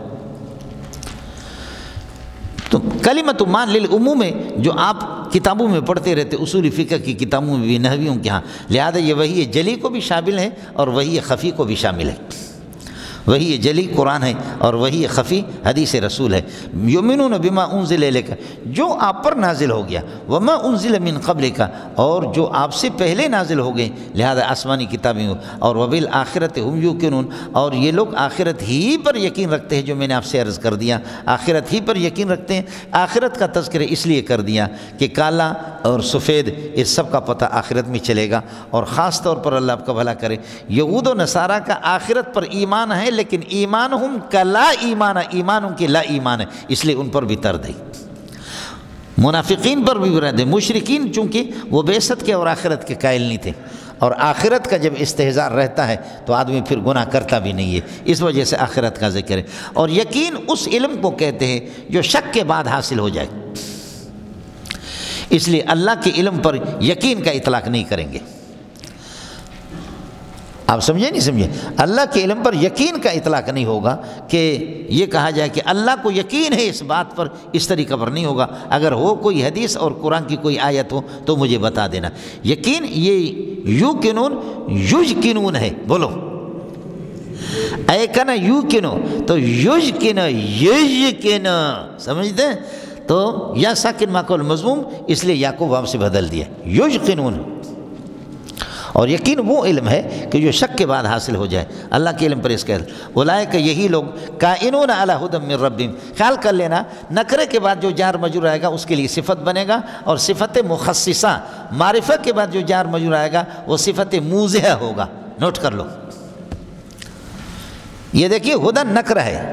Speaker 1: تو کلمۃ مان للعموم ہے جو آپ کتابوں میں پڑھتے رہتے، اصول فقہ کی کتابوں میں بھی، نحویوں کے ہاں، لہذا یہ وحی جلی کو بھی شامل ہے اور وحی خفی کو بھی شامل ہے۔ وحی جلی قرآن ہے اور وحی خفی حدیث رسول ہے۔ یؤمنون بما انزل الیک، جو آپ پر نازل ہو گیا، وما انزل من قبلک، اور جو آپ سے پہلے نازل ہو گئے، لہذا آسمانی کتابیں ہو، اور وبالآخرۃ ہم یوقنون، اور یہ لوگ آخرت ہی پر یقین رکھتے ہیں، جو میں نے آپ سے عرض کر دیا، آخرت ہی پر یقین رکھتے ہیں۔ آخرت کا تذکرہ اس لیے کر دیا کہ کالا اور سفید اس سب کا پتہ آخرت میں چلے گا، اور خاص طور پر اللہ آپ کا بھلا کرے، یہود و نصارہ کا آخرت پر ایمان ہے لیکن ایمانہم کا لا ایمان، ایمان ان کی لا ایمان ہے، اس لیے ان پر بھی ترد ہے۔ منافقین پر بھی رد ہے، مشرکین چونکہ وہ بعثت کے اور آخرت کے قائل نہیں تھے، اور آخرت کا جب استحضار رہتا ہے تو آدمی پھر گناہ کرتا بھی نہیں ہے، اس وجہ سے آخرت کا ذکر ہے۔ اور یقین اس علم کو کہتے ہیں جو شک کے بعد حاصل ہو جائے، اس لیے اللہ کے علم پر یقین کا اطلاق نہیں کریں گے۔ آپ سمجھے نہیں سمجھے؟ اللہ کے علم پر یقین کا اطلاق نہیں ہوگا کہ یہ کہا جائے کہ اللہ کو یقین ہے اس بات پر، اس طریقہ پر نہیں ہوگا۔ اگر ہو کوئی حدیث اور قرآن کی کوئی آیت ہو تو مجھے بتا دینا۔ یقین یہ یوقنون یجکنون ہے، بولو اے کنا یوقنو تو یجکن یجکن، سمجھتے ہیں؟ تو یا ساکن ماقول مضموم، اس لیے یا کو واو سے بدل دیا، یجکنون۔ اور یقین وہ علم ہے کہ جو شک کے بعد حاصل ہو جائے، اللہ کے علم پر اس کا اولئک یہی لوگ کائنون علی ھدی من ربہم، خیال کر لینا نکرے کے بعد جو جار مجرور آئے گا اس کے لیے صفت بنے گا، اور صفت مخصصہ، معرفہ کے بعد جو جار مجرور آئے گا وہ صفت موضحہ ہوگا، نوٹ کر لو۔ یہ دیکھیے ھدی نکرہ ہے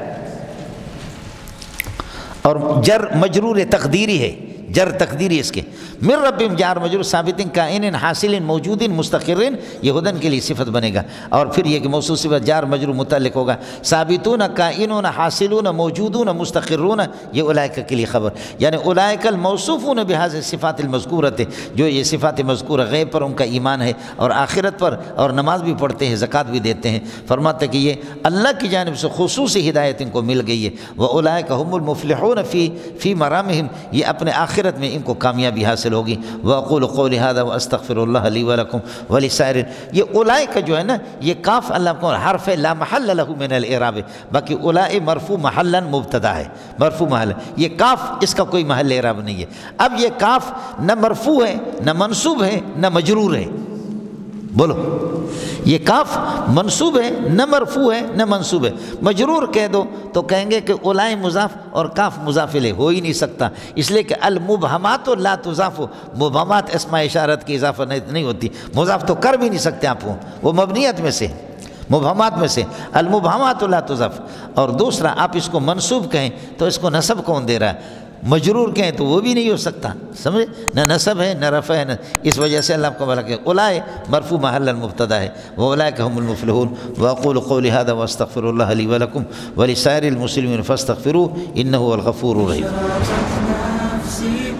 Speaker 1: اور جر مجرور تقدیری ہے، جر تقدیری اس کے، من ربہم جار مجرور ثابت کائن حاصل موجود مستقر، یہ ہدن کے لیے صفت بنے گا، اور پھر یہ کہ موصوف صفت جار مجرور متعلق ہوگا، ثابتون کائنون حاصلون موجودون مستقرون، یہ اولئک کے لیے خبر، یعنی اولئک الموصوفون بہذه الصفات المذکورۃ، جو یہ صفات مذکورہ غیب پر ان کا ایمان ہے اور آخرت پر، اور نماز بھی پڑھتے ہیں، زکوٰۃ بھی دیتے ہیں، فرماتے کہ یہ اللہ کی جانب سے خصوصی ہدایت ان کو مل گئی ہے، واولئک هم المفلحون فی مرامہم، یہ اپنے آخرت میں ان کو کامیابی حاصل ہوگی۔ واقول قولی ھذا واستغفر اللہ لی ولکم ولسائر، یہ اولئک جو ہے نا، یہ کاف اللہ کو حرف لا محل لہ من الاعراب، باقی اولئک مرفوع محلا مبتدا ہے، مرفوع محل، یہ کاف اس کا کوئی محل اعراب نہیں ہے۔ اب یہ کاف نہ مرفوع ہے نہ منصوب ہے نہ مجرور ہے، بولو یہ کاف منصوب ہے نہ مرفوع ہے نہ منصوب ہے، مجرور کہہ دو تو کہیں گے کہ اولائے مضاف اور کاف مضاف الیہ ہو ہی نہیں سکتا، اس لیے کہ المبہمات لا تضاف، مبہمات اسماء اشارت کی اضافہ نہیں ہوتی، مضاف تو کر بھی نہیں سکتے آپ کو، وہ مبنیت میں سے، مبہمات میں سے المبہمات لا تضاف۔ اور دوسرا آپ اس کو منصوب کہیں تو اس کو نصب کون دے رہا ہے، مجرور کہیں تو وہ بھی نہیں ہو سکتا، سمجھے؟ نہ نصب ہے نہ رفع ہے، اس وجہ سے اللہ کو بھلا کہ اولائے مرفوع محل المبتدا ہے، واولئک هم المفلحون۔ واقول قولی ھذا واستغفر اللہ لی ولکم ولسائر المسلمین فاستغفروہ انہ هو الغفور الرحیم۔